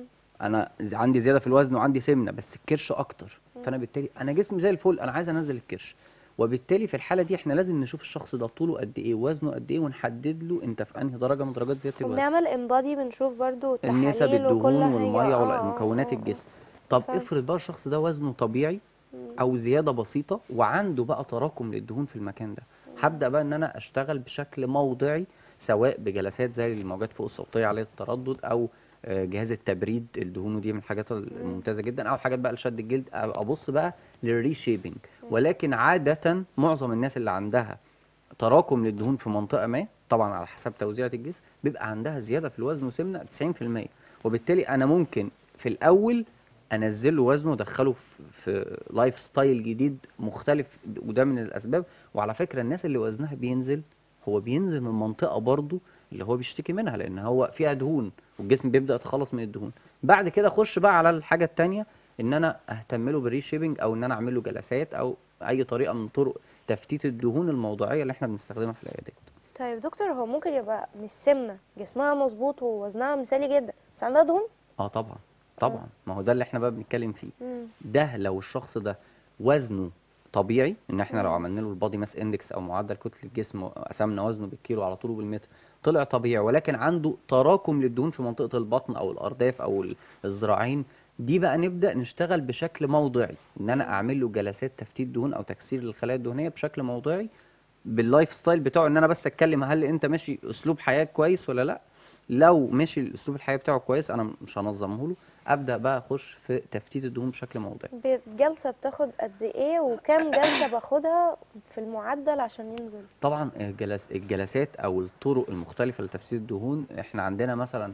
S3: انا عندي زياده في الوزن وعندي سمنه، بس الكرش اكتر، فانا بالتالي انا جسمي زي الفل، انا عايز انزل الكرش. وبالتالي في الحاله دي احنا لازم نشوف الشخص ده طوله قد ايه، وزنه قد ايه، ونحدد له انت في انهي درجه من درجات زياده الوزن.
S1: وبنعمل انبادي، بنشوف برضو
S3: النسب،
S1: التحاليل وكل
S3: الدهون
S1: حاجة.
S3: والميه ومكونات الجسم. طب
S1: فعلا.
S3: افرض بقى الشخص ده وزنه طبيعي او زياده بسيطه، وعنده بقى تراكم للدهون في المكان ده، هبدا بقى ان انا اشتغل بشكل موضعي، سواء بجلسات زي الموجات فوق الصوتيه عاليه التردد، او جهاز التبريد الدهون، ودي من الحاجات الممتازه جدا، او حاجات بقى لشد الجلد، ابص بقى للريشيبنج. ولكن عاده معظم الناس اللي عندها تراكم للدهون في منطقه ما، طبعا على حسب توزيعه الجسم، بيبقى عندها زياده في الوزن وسمنه 90%. وبالتالي انا ممكن في الاول انزل له وزنه وادخله في لايف ستايل جديد مختلف، وده من الاسباب. وعلى فكره الناس اللي وزنها بينزل، هو بينزل من منطقه برضو اللي هو بيشتكي منها، لان هو فيها دهون والجسم بيبدا يتخلص من الدهون. بعد كده اخش بقى على الحاجه الثانيه، ان انا اهتم له بالريشيبنج، او ان انا اعمل له جلسات، او اي طريقه من طرق تفتيت الدهون الموضعيه اللي احنا بنستخدمها في العيادات.
S1: طيب دكتور، هو ممكن يبقى مش سمنة، جسمها مظبوط ووزنها مثالي جدا، بس عندها دهون؟
S3: اه طبعا طبعا، ما هو ده اللي احنا بقى بنتكلم فيه. ده لو الشخص ده وزنه طبيعي، ان احنا لو عملنا له البادي ماس اندكس او معدل كتله الجسم، قسمنا وزنه بالكيلو على طوله بالمتر، طلع طبيعي، ولكن عنده تراكم للدهون في منطقه البطن او الارداف او الذراعين، دي بقى نبدا نشتغل بشكل موضعي، ان انا اعمل له جلسات تفتيت دهون او تكسير للخلايا الدهنيه بشكل موضعي، باللايف ستايل بتاعه، ان انا بس اتكلم هل انت ماشي اسلوب حياه كويس ولا لا. لو ماشي الاسلوب الحياه بتاعه كويس، انا مش هنظمه له، ابدا بقى اخش في تفتيت الدهون بشكل موضعي.
S1: الجلسة بتاخد قد ايه، وكام جلسة باخدها في المعدل عشان ينزل؟
S3: طبعا الجلسات او الطرق المختلفه لتفتيت الدهون، احنا عندنا مثلا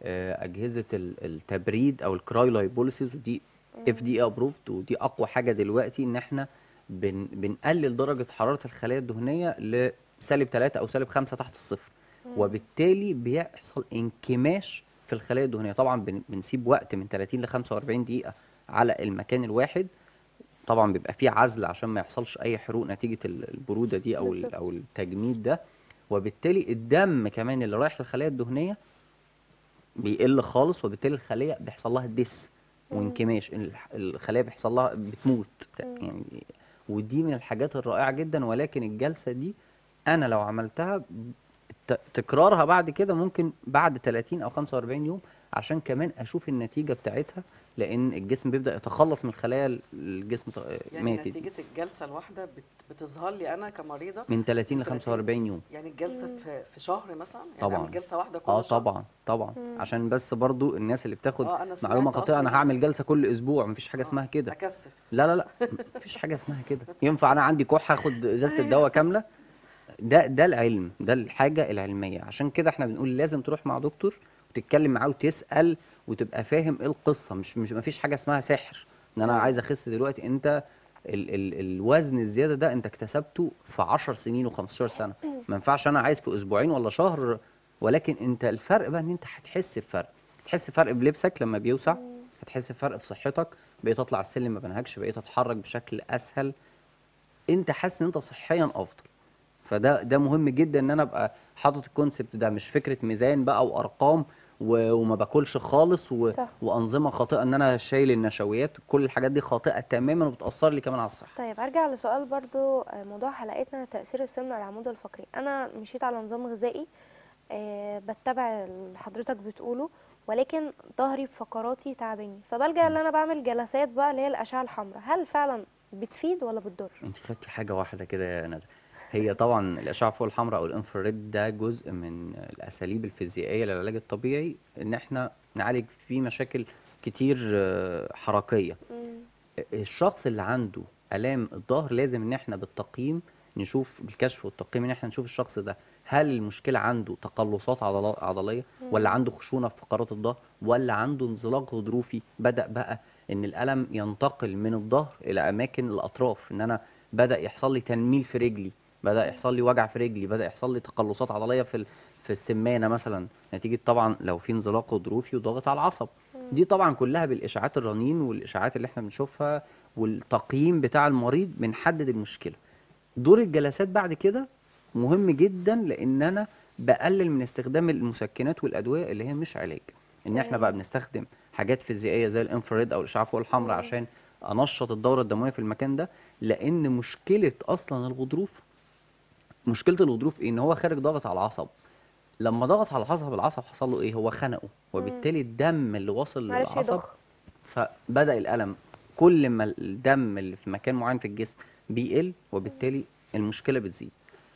S3: اجهزه التبريد او الكرايولايبوليسيس، ودي FDA ابروفد، ودي اقوى حاجه دلوقتي، ان احنا بنقلل درجه حراره الخلايا الدهنيه لسالب 3 او سالب 5 تحت الصفر، وبالتالي بيحصل انكماش في الخلايا الدهنيه. طبعا بنسيب وقت من 30 ل 45 دقيقه على المكان الواحد، طبعا بيبقى فيه عزل عشان ما يحصلش اي حروق نتيجه البروده دي او التجميد ده. وبالتالي الدم كمان اللي رايح للخلايا الدهنيه بيقل خالص، وبالتالي الخليه بيحصل لها ديس وانكماش، الخليه بيحصل لها بتموت يعني. ودي من الحاجات الرائعه جدا. ولكن الجلسه دي انا لو عملتها تكرارها بعد كده ممكن بعد 30 او 45 يوم، عشان كمان اشوف النتيجه بتاعتها، لان الجسم بيبدا يتخلص من الخلايا الجسم
S2: يعني
S3: ماتت.
S2: نتيجه الجلسه الواحده بتظهر لي انا كمريضه
S3: من 30 ل 45 يوم.
S2: يعني الجلسه في شهر مثلا، يعني
S3: طبعا
S2: اعمل جلسه واحده كل شهر؟
S3: طبعا عشان بس برضو الناس اللي بتاخد
S2: أنا
S3: معلومه خاطئه، انا هعمل
S2: يعني
S3: جلسه كل اسبوع، مفيش حاجه اسمها كده.
S2: اكثف.
S3: لا مفيش حاجه اسمها كده. ينفع انا عندي كح اخد ازازه الدواء كامله؟ ده العلم، ده الحاجه العلميه. عشان كده احنا بنقول لازم تروح مع دكتور وتتكلم معاه وتسال وتبقى فاهم ايه القصه. مش مفيش حاجه اسمها سحر ان انا عايز اخس دلوقتي. انت الوزن الزياده ده انت اكتسبته في 10 سنين و15 سنه، ما ينفعش انا عايز في اسبوعين ولا شهر. ولكن انت الفرق بقى ان انت هتحس بفرق، هتحس بفرق بلبسك لما بيوسع، هتحس بفرق في صحتك، بقيت اطلع السلم ما بنهكش، بقيت اتحرك بشكل اسهل، انت حاسس ان انت صحيا افضل. فده مهم جدا ان انا ابقى حاطط الكونسبت ده، مش فكره ميزان بقى وارقام وما باكلش خالص وانظمه خاطئه ان انا شايل النشويات. كل الحاجات دي خاطئه تماما وبتاثر لي كمان على الصحه.
S1: طيب ارجع لسؤال برضو، موضوع حلقتنا تاثير السمنه على العمود الفقري. انا مشيت على نظام غذائي بتبع اللي حضرتك بتقوله، ولكن ظهري بفقراتي تعباني، فبلجأ ان انا بعمل جلسات بقى اللي هي الاشعه الحمراء. هل فعلا بتفيد ولا بتضر؟
S3: انت خدتي حاجه واحده كده يا ندى. هي طبعا الاشعه فوق الحمراء او الانفراريد ده جزء من الاساليب الفيزيائيه للعلاج الطبيعي، ان احنا نعالج فيه مشاكل كتير حركيه. الشخص اللي عنده الام الظهر لازم ان احنا بالتقييم نشوف، بالكشف والتقييم ان احنا نشوف الشخص ده هل المشكله عنده تقلصات عضليه، ولا عنده خشونه في فقرات الظهر، ولا عنده انزلاق غضروفي بدا بقى ان الالم ينتقل من الظهر الى اماكن الاطراف، ان انا بدا يحصل لي تنميل في رجلي، بدا يحصل لي وجع في رجلي، بدا يحصل لي تقلصات عضليه في السمانه مثلا، نتيجه طبعا لو في انزلاق غضروفي وضغط على العصب. دي طبعا كلها بالاشاعات الرنين والاشاعات اللي احنا بنشوفها والتقييم بتاع المريض بنحدد المشكله. دور الجلسات بعد كده مهم جدا، لان انا بقلل من استخدام المسكنات والادويه اللي هي مش علاج، ان احنا بقى بنستخدم حاجات فيزيائيه زي الانفراريد او الاشعه فوق الحمراء عشان انشط الدوره الدمويه في المكان ده. لان مشكله اصلا الغضروف، مشكله الغضروف ايه؟ ان هو خارج ضغط على العصب، لما ضغط على العصب حصل له ايه؟ هو خنقه، وبالتالي الدم اللي واصل للعصب فبدأ الألم. كل ما الدم اللي في مكان معين في الجسم بيقل، وبالتالي المشكلة بتزيد.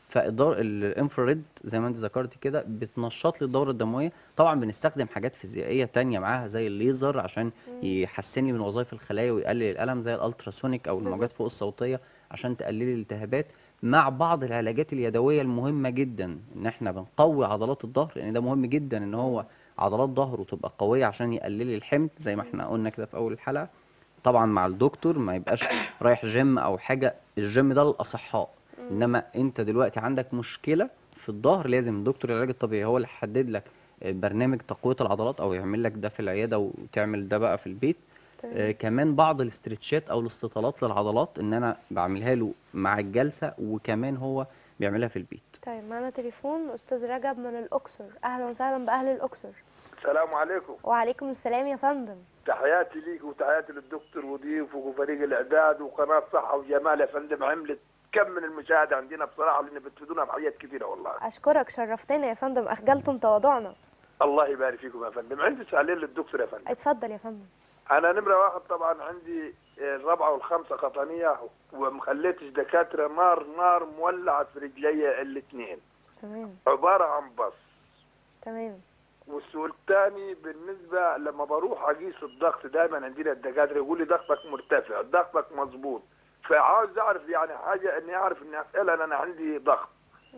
S3: الانفراريد زي ما انت ذكرتي كده بتنشط لي الدورة الدموية. طبعا بنستخدم حاجات فيزيائية تانية معاها زي الليزر عشان يحسن لي من وظائف الخلايا ويقلل الألم، زي الالتراسونيك او الموجات فوق الصوتية عشان تقلل الالتهابات، مع بعض العلاجات اليدوية المهمة جدا ان احنا بنقوي عضلات الظهر، لان ده مهم جدا ان هو عضلات ظهره تبقى قويه عشان يقلل الحمل زي ما احنا قلنا كده في اول الحلقه. طبعا مع الدكتور، ما يبقاش رايح جيم او حاجه، الجيم ده للاصحاء، انما انت دلوقتي عندك مشكله في الظهر، لازم الدكتور العلاج الطبيعي هو اللي يحدد لك برنامج تقويه العضلات او يعمل لك ده في العياده وتعمل ده بقى في البيت. كمان بعض الاسترتشات او الاستطالات للعضلات ان انا بعملها له مع الجلسه، وكمان هو بيعملها في البيت.
S1: طيب معانا تليفون استاذ رجب من الاقصر. اهلا وسهلا باهل الاقصر.
S10: السلام عليكم.
S1: وعليكم السلام يا فندم.
S10: تحياتي ليك وتحياتي للدكتور وضيوفك وفريق الاعداد وقناه صحه وجمال يا فندم. عملت كم من المشاهده عندنا بصراحه، لان بتفيدونا بحاجات كثيره والله.
S1: اشكرك، شرفتنا يا فندم، اخجلتم تواضعنا.
S10: الله يبارك فيكم يا فندم. عندي سؤالين للدكتور يا فندم.
S1: اتفضل يا فندم.
S10: انا نمره واحد طبعا عندي الرابعه والخامسه قطنيه، ومخليتش دكاتره نار مولعه في رجلي الاثنين.
S1: تمام.
S10: عباره عن بص.
S1: تمام.
S10: والسؤال الثاني بالنسبه لما بروح اقيس الضغط، دايما عندنا الدكاتره يقول لي ضغطك مرتفع، ضغطك مظبوط، فعاوز اعرف يعني حاجه اني اعرف اني اسال انا عندي ضغط.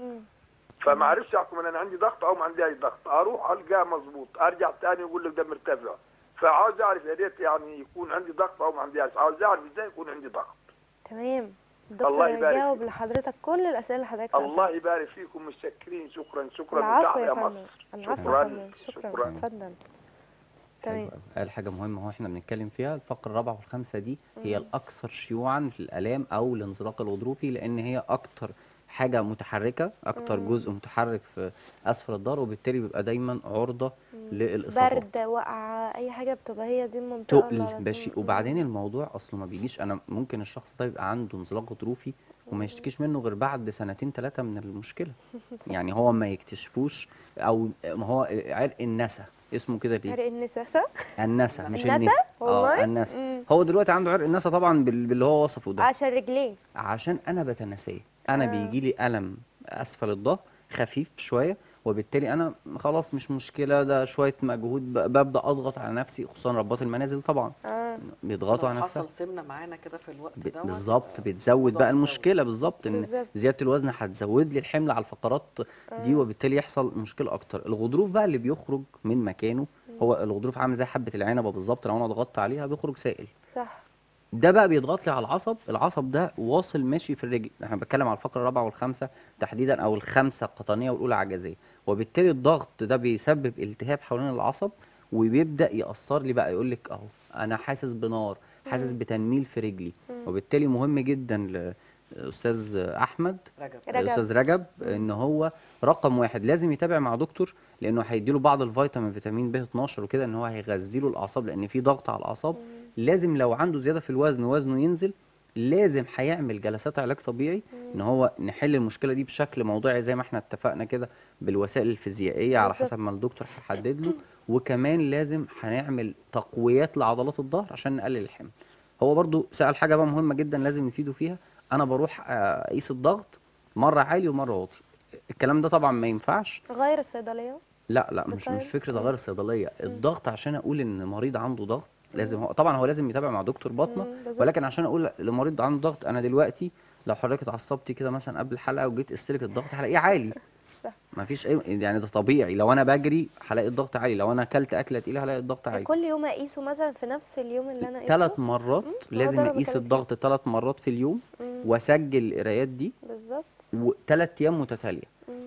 S10: فما اعرفش احكم ان انا عندي ضغط او ما عندي اي ضغط، اروح القاه مظبوط، ارجع ثاني يقول لك ده مرتفع، فعاوز اعرف يا ريت يعني يكون عندي ضغط او ما عنديش، عاوز اعرف ازاي يكون عندي ضغط.
S1: تمام. الدكتور هيجاوب لحضرتك كل الاسئله اللي حضرتك سالتها.
S10: الله يبارك فيكم، متشكرين. شكرا
S1: العفو يا
S10: مصر.
S1: شكرا. اتفضل.
S3: تمام. قال حاجه مهمه اهو احنا بنتكلم فيها، الفقره الرابعه والخامسه دي هي الاكثر شيوعا في الالام او الانزلاق الغضروفي، لان هي اكتر حاجه متحركه اكتر، جزء متحرك في اسفل الظهر، وبالتالي بيبقى دايما عرضه للاصابات.
S11: برد، وقعه، اي حاجه بتبقى هي دي المنطقه
S3: تقل بشيء. وبعدين الموضوع اصله ما بيجيش، انا ممكن الشخص ده يبقى عنده انزلاق غضروفي وما يشتكيش منه غير بعد سنتين 3 من المشكله. يعني هو ما يكتشفوش، او ما هو عرق النسا اسمه كده ليه؟
S11: عرق النسا، صح؟
S3: النسا مش النسا. النسا. هو دلوقتي عنده عرق النسا طبعا باللي هو وصفه ده،
S11: عشان رجليه،
S3: عشان انا بتناساه. انا بيجي لي الم اسفل الظهر خفيف شويه، وبالتالي انا خلاص مش مشكله، ده شويه مجهود ببدا اضغط على نفسي، خصوصا رباط المنازل طبعا بيضغطوا على نفسهم.
S2: حصل سمنه معانا كده في الوقت دوت
S3: بالظبط، بتزود بقى المشكله. بالظبط، ان زياده الوزن هتزود لي الحمل على الفقرات دي، وبالتالي يحصل مشكله اكتر. الغضروف بقى اللي بيخرج من مكانه، هو الغضروف عامل زي حبه العنبه بالظبط، لو انا ضغطت عليها بيخرج سائل،
S11: صح؟
S3: ده بقى بيضغط لي على العصب. العصب ده واصل ماشي في الرجل، احنا بنتكلم على الفقره الرابعه والخامسه تحديدا، او الخامسه القطنيه والاولى عجزيه، وبالتالي الضغط ده بيسبب التهاب حوالين العصب، وبيبدا ياثر لي بقى، يقول لك اهو انا حاسس بنار، حاسس بتنميل في رجلي. وبالتالي مهم جدا لاستاذ احمد استاذ رجب ان هو رقم 1 لازم يتابع مع دكتور، لانه هيديله بعض الفيتامين، فيتامين ب 12 وكده، ان هو هيغذي له الاعصاب، لان في ضغط على الاعصاب. لازم لو عنده زياده في الوزن وزنه ينزل، لازم هيعمل جلسات علاج طبيعي، ان هو نحل المشكله دي بشكل موضوعي زي ما احنا اتفقنا كده، بالوسائل الفيزيائيه على حسب ما الدكتور هيحدد له. وكمان لازم هنعمل تقويات لعضلات الظهر عشان نقلل الحمل. هو برضو سأل حاجه بقى مهمه جدا لازم نفيده فيها، انا بروح اقيس الضغط مره عالي ومره واطي، الكلام ده طبعا ما ينفعش.
S11: غير الصيدليه؟
S3: لا مش فكره غير الصيدليه. الضغط عشان اقول ان مريض عنده ضغط لازم هو طبعا هو لازم يتابع مع دكتور باطنه، ولكن عشان اقول لمريض عنده ضغط، انا دلوقتي لو حضرتك اتعصبتي كده مثلا قبل الحلقه وجيت قستلك الضغط هلاقيه عالي، ما فيش اي، يعني ده طبيعي. لو انا بجري هلاقي الضغط عالي، لو انا اكلت اكله تقيله هلاقي الضغط عالي.
S11: كل يوم اقيسه مثلا في نفس اليوم اللي انا
S3: 3 مرات لازم اقيس الضغط 3 مرات في اليوم، واسجل القرايات دي
S11: بالظبط،
S3: و3 ايام متتاليه.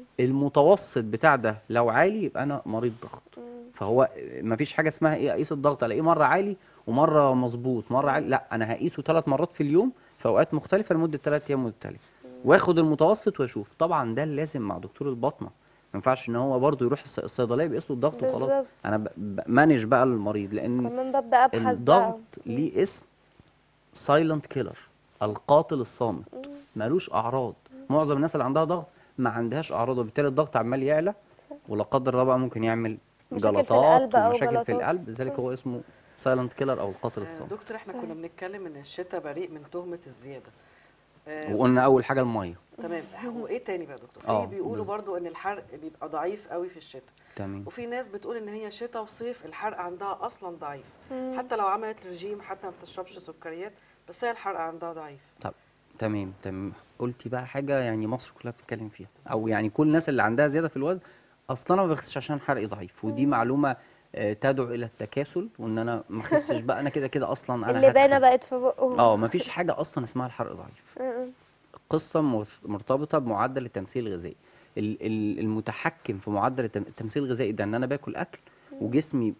S3: المتوسط بتاع ده لو عالي يبقى انا مريض ضغط. فهو ما فيش حاجه اسمها ايه اقيس الضغط الاقيه مره عالي ومره مظبوط مره عالي، لا انا هقيسه 3 مرات في اليوم في اوقات مختلفه لمده 3 ايام متتاليه، واخد المتوسط واشوف. طبعا ده لازم مع دكتور الباطنه، ما ينفعش ان هو برضه يروح الصيدليه بيقيس له الضغط وخلاص. انا مانج بقى المريض، لان
S11: كمان ببدا ابحث
S3: الضغط ليه اسم سايلنت كيلر، القاتل الصامت، مالوش اعراض. معظم الناس اللي عندها ضغط ما عندهاش اعراض، وبالتالي الضغط عمال يعلى، ولا قدر الله بقى ممكن يعمل جلطات ومشاكل في القلب، لذلك هو اسمه سايلنت كيلر او القاتل الصامت.
S2: دكتور احنا كنا بنتكلم ان الشتاء بريء من تهمه الزياده،
S3: وقلنا اول حاجه الميه.
S2: تمام. وايه تاني بقى يا دكتور؟ في بيقولوا برضو ان الحرق بيبقى ضعيف قوي في الشتاء.
S3: تمام.
S2: وفي ناس بتقول ان هي شتاء وصيف الحرق عندها اصلا ضعيف، حتى لو عملت رجيم، حتى ما بتشربش سكريات، بس هي الحرق عندها ضعيف.
S3: طب تمام قلتي بقى حاجه يعني مصر كلها بتتكلم فيها، او يعني كل الناس اللي عندها زياده في الوزن اصلا انا ما بخسش عشان حرقي ضعيف، ودي معلومه تدعو الى التكاسل، وان انا ما اخسش بقى، انا كده اصلا انا
S11: اللبانه بقت في بقهم.
S3: ما فيش حاجه اصلا اسمها الحرق ضعيف. قصه مرتبطه بمعدل التمثيل الغذائي. المتحكم في معدل التمثيل الغذائي ده ان انا باكل اكل وجسمي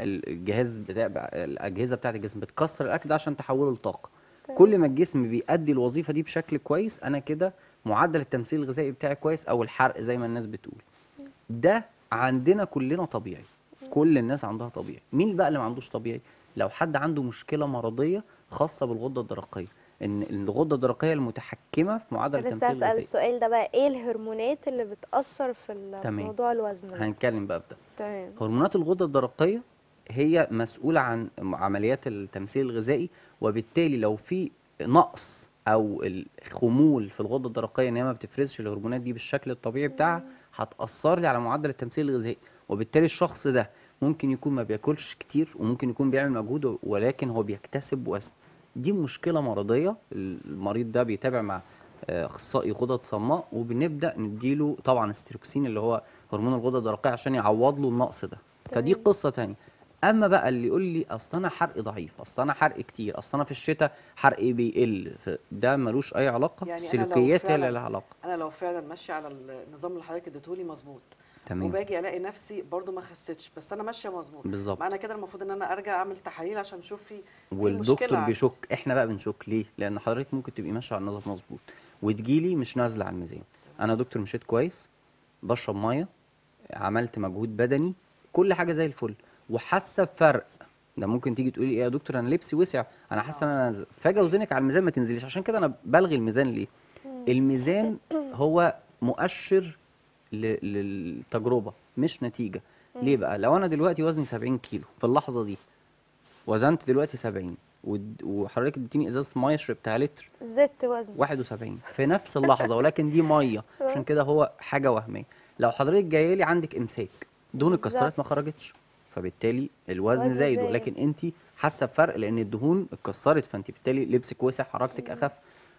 S3: الاجهزه بتاعت الجسم بتكسر الاكل ده عشان تحوله لطاقه. كل ما الجسم بيأدي الوظيفه دي بشكل كويس، انا كده معدل التمثيل الغذائي بتاعي كويس، او الحرق زي ما الناس بتقول. ده عندنا كلنا طبيعي، كل الناس عندها طبيعي. مين بقى اللي ما عندوش طبيعي؟ لو حد عنده مشكله مرضيه خاصه بالغده الدرقيه، ان الغده الدرقيه المتحكمه في معدل التمثيل الغذائي.
S11: اسال السؤال ده بقى، ايه الهرمونات اللي بتاثر في موضوع الوزن ده؟
S3: هنتكلم بقى في ده.
S11: تمام.
S3: هرمونات الغده الدرقيه هي مسؤوله عن عمليات التمثيل الغذائي، وبالتالي لو في نقص او الخمول في الغده الدرقيه ان هي ما بتفرزش الهرمونات دي بالشكل الطبيعي بتاعها، هتاثر لي على معدل التمثيل الغذائي، وبالتالي الشخص ده ممكن يكون ما بياكلش كتير، وممكن يكون بيعمل مجهود ولكن هو بيكتسب وزن. دي مشكله مرضيه. المريض ده بيتابع مع اخصائي غدد صماء، وبنبدا نديله طبعا الستيروكسين اللي هو هرمون الغده الدرقيه عشان يعوض له النقص ده. فدي قصه ثانيه. اما بقى اللي يقول لي اصل انا حرقي ضعيف، اصل انا حرقي كتير، اصل انا في الشتاء حرقي بيقل، ده ملوش اي علاقه.
S2: يعني
S3: السلوكيات هي اللي لها علاقه.
S2: انا لو فعلا ماشيه على النظام اللي حضرتك اديته لي مظبوط،
S3: تمام،
S2: وباجي الاقي نفسي برضو ما خسيتش، بس انا ماشيه مظبوط
S3: بالظبط،
S2: معنى كده المفروض ان انا ارجع اعمل تحاليل عشان اشوف في
S3: والدكتور بيشك. احنا بقى بنشك ليه؟ لان حضرتك ممكن تبقي ماشيه على النظام مظبوط وتجيلي مش نازله على الميزان، انا دكتور مشيت كويس، بشرب ميه، عملت مجهود بدني، كل حاجه زي الفل وحاسه بفرق. ده ممكن تيجي تقولي ايه يا دكتور انا لبسي وسع، انا حاسه ان انا نازل، فاجي اوزنك على الميزان ما تنزليش. عشان كده انا بلغي الميزان ليه؟ الميزان هو مؤشر للتجربه مش نتيجه. ليه بقى؟ لو انا دلوقتي وزني 70 كيلو في اللحظه دي، وزنت دلوقتي 70 وحضرتك اديتيني ازازه ميه شربتها لتر،
S11: زدت وزن
S3: 71 في نفس اللحظه، ولكن دي ميه، عشان كده هو حاجه وهميه. لو حضرتك جايه لي عندك امساك، دهون اتكسرت ما خرجتش، فبالتالي الوزن زايد، ولكن انت حاسه بفرق لان الدهون اتكسرت، فانت بالتالي لبسك وسع، حركتك اخف.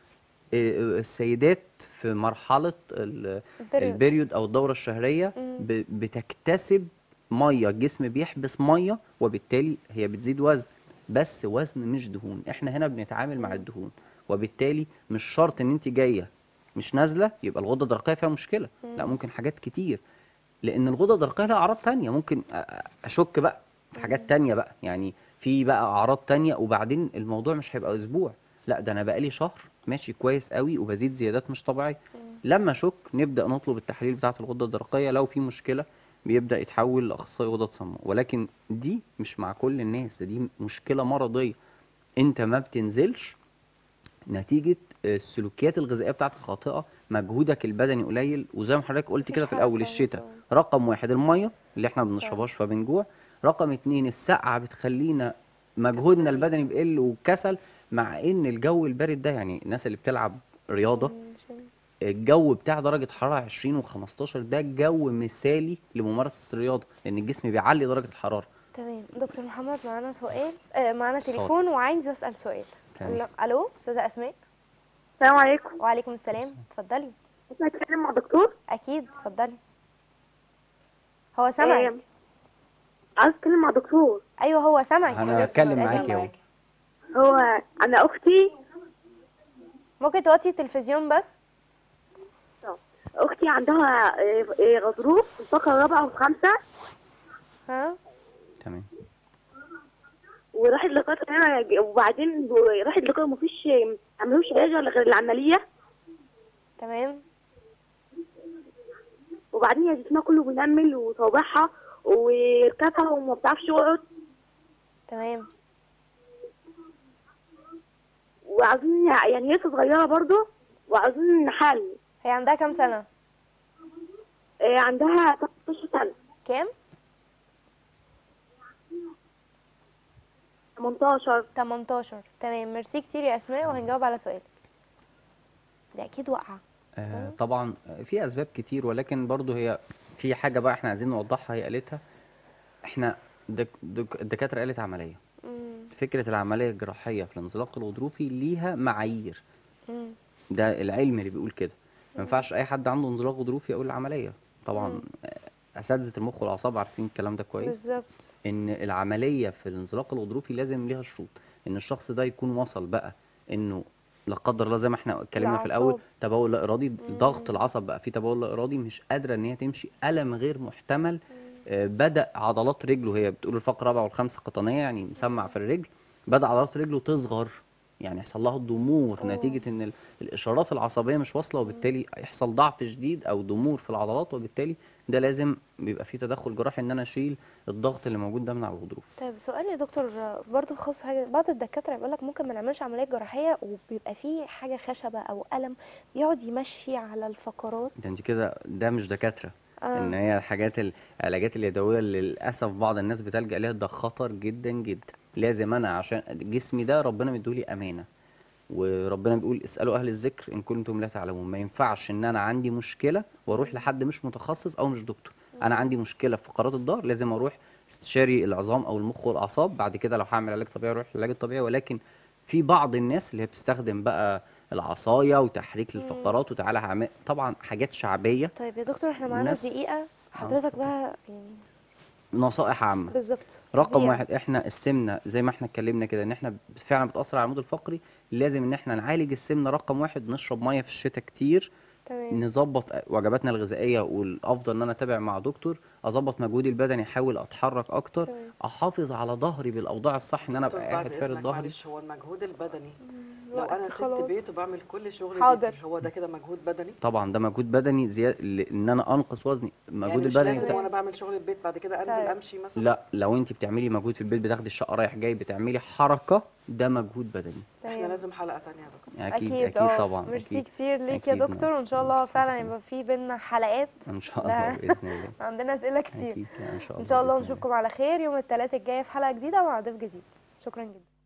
S3: السيدات في مرحله البريود او الدوره الشهريه بتكتسب ميه، الجسم بيحبس ميه، وبالتالي هي بتزيد وزن، بس وزن مش دهون. احنا هنا بنتعامل مع الدهون، وبالتالي مش شرط ان انت جايه مش نازله يبقى الغده الدرقيه فيها مشكله، لا ممكن حاجات كتير، لان الغده الدرقيه لها اعراض تانية. ممكن اشك بقى في حاجات تانية بقى، يعني في بقى اعراض تانية، وبعدين الموضوع مش هيبقى اسبوع، لا ده انا بقالي شهر ماشي كويس قوي وبزيد زيادات مش طبيعيه. لما اشك نبدا نطلب التحاليل بتاعه الغده الدرقيه، لو في مشكله بيبدا يتحول لاخصائي غدد صماء، ولكن دي مش مع كل الناس، دي مشكله مرضيه انت ما بتنزلش نتيجه السلوكيات الغذائيه بتاعتك خاطئه، مجهودك البدني قليل، وزي ما حضرتك قلت كده في الاول، الشتاء رقم 1 الميه اللي احنا ما بنشربهاش فبنجوع، رقم 2 السقعه بتخلينا مجهودنا البدني بيقل وكسل، مع ان الجو البارد ده، يعني الناس اللي بتلعب رياضه الجو بتاع درجه حراره 20 و15 ده جو مثالي لممارسه الرياضه، لان الجسم بيعلي درجه الحراره.
S11: تمام. دكتور محمد معانا سؤال، معانا تليفون وعايز اسال سؤال. الو استاذه اسماء.
S12: السلام عليكم.
S11: وعليكم السلام، اتفضلي.
S12: ممكن اتكلم مع دكتور؟
S11: اكيد، اتفضلي. هو سامعك.
S12: عايز اتكلم مع دكتور.
S11: ايوه هو سامعك.
S3: انا هتكلم معاكي اهو.
S12: هو انا اختي.
S11: ممكن توطي التلفزيون بس؟
S12: اختي عندها غضروف في الفقره الرابعه والخامسه.
S3: تمام.
S12: وراحت لقاء، وبعدين راحت لقاء مفيش، عملوش علاج ولا غير العمليه.
S11: تمام.
S12: وبعدين هي جسمها كله بينمل وصوابعها وركبها وما بتعرفش تقعد.
S11: تمام.
S12: وعايزين، يعني لسه صغيره برضه، وعايزين حل.
S11: هي عندها كام سنه؟
S12: عندها 13 سنه.
S11: كام؟ 18. تمام. ميرسي كتير يا اسماء، وهنجاوب على سؤالك. دي اكيد واقعه.
S3: طبعا في اسباب كتير، ولكن برضو هي في حاجه بقى احنا عايزين نوضحها، هي قالتها احنا الدكاتره قالت عمليه. فكره العمليه الجراحيه في الانزلاق الغضروفي ليها معايير. ده العلم اللي بيقول كده، ما ينفعش اي حد عنده انزلاق غضروفي يقول العمليه. طبعا اساتذه المخ والاعصاب عارفين الكلام ده كويس،
S11: بالظبط.
S3: ان العمليه في الانزلاق الغضروفي لازم ليها شروط، ان الشخص ده يكون وصل بقى انه لا قدر الله زي ما احنا اتكلمنا في الاول تبول لا ارادي، ضغط العصب بقى في تبول لا ارادي، مش قادره ان هي تمشي، الم غير محتمل، بدا عضلات رجله، هي بتقول الفقره الرابعه والخامسه قطنيه يعني مسمع في الرجل، بدا عضلات رجله تصغر، يعني يحصل لها ضمور نتيجه ان الاشارات العصبيه مش واصله، وبالتالي يحصل ضعف شديد او ضمور في العضلات، وبالتالي ده لازم بيبقى فيه تدخل جراحي ان انا اشيل الضغط اللي موجود ده من على الغضروف.
S11: طيب سؤال يا دكتور برضه بخصوص حاجه، بعض الدكاتره بيقول لك ممكن ما نعملش عمليه جراحيه وبيبقى فيه حاجه خشبه او قلم يقعد يمشي على الفقرات.
S3: ده انت كده ده مش دكاتره. ان هي العلاجات اليدويه اللي للاسف بعض الناس بتلجأ ليها، ده خطر جدا جدا. لازم انا عشان جسمي ده ربنا مديهولي امانه، وربنا بيقول اسالوا اهل الذكر ان كنتم لا تعلمون. ما ينفعش ان انا عندي مشكله واروح لحد مش متخصص او مش دكتور. انا عندي مشكله في فقرات الظهر، لازم اروح استشاري العظام او المخ والاعصاب، بعد كده لو هعمل علاج طبيعي اروح للعلاج الطبيعي. ولكن في بعض الناس اللي هي بتستخدم بقى العصايه وتحريك للفقرات وتعالى هعمل طبعا حاجات شعبيه.
S11: طيب يا دكتور احنا معانا دقيقه، حضرتك بقى يعني
S3: نصائح عامه.
S11: بالظبط.
S3: رقم 1 احنا السمنه زي ما احنا اتكلمنا كده ان احنا فعلا بتاثر على العمود الفقري، لازم ان احنا نعالج السمنه. رقم 1 نشرب ميه في الشتاء كتير.
S11: تمام.
S3: نظبط وجباتنا الغذائيه، والافضل ان انا اتابع مع دكتور، اظبط مجهودي البدني، احاول اتحرك اكتر. تمام. احافظ على ظهري بالاوضاع الصح، ان انا ابقى قاعد فارد ظهري.
S2: هو المجهود البدني لو
S11: الوقت
S2: انا ست
S11: خلاص.
S2: بيت وبعمل كل شغل
S11: حاضر.
S2: بيتي، هو ده كده مجهود بدني؟
S3: طبعا ده مجهود بدني زياده ان انا انقص وزني. المجهود
S2: يعني مش
S3: البدني
S2: لازم وانا بعمل شغل البيت بعد كده انزل
S11: طيب.
S2: امشي مثلا؟
S3: لا، لو انت بتعملي مجهود في البيت، بتاخدي الشقه رايح جاي، بتعملي حركه، ده مجهود بدني.
S2: احنا لازم حلقه تانية يا دكتور.
S3: اكيد طبعا.
S11: ميرسي
S3: أكيد.
S11: كتير ليك يا
S3: أكيد.
S11: دكتور، وان شاء الله فعلا يبقى في بينا حلقات
S3: ان شاء الله باذن الله.
S11: عندنا اسئله كتير
S3: اكيد ان شاء الله
S11: ان شاء الله
S3: بإذن الله.
S11: نشوفكم على خير يوم الثلاث الجاي في حلقه جديده ومع ضيف جديد. شكرا جدا.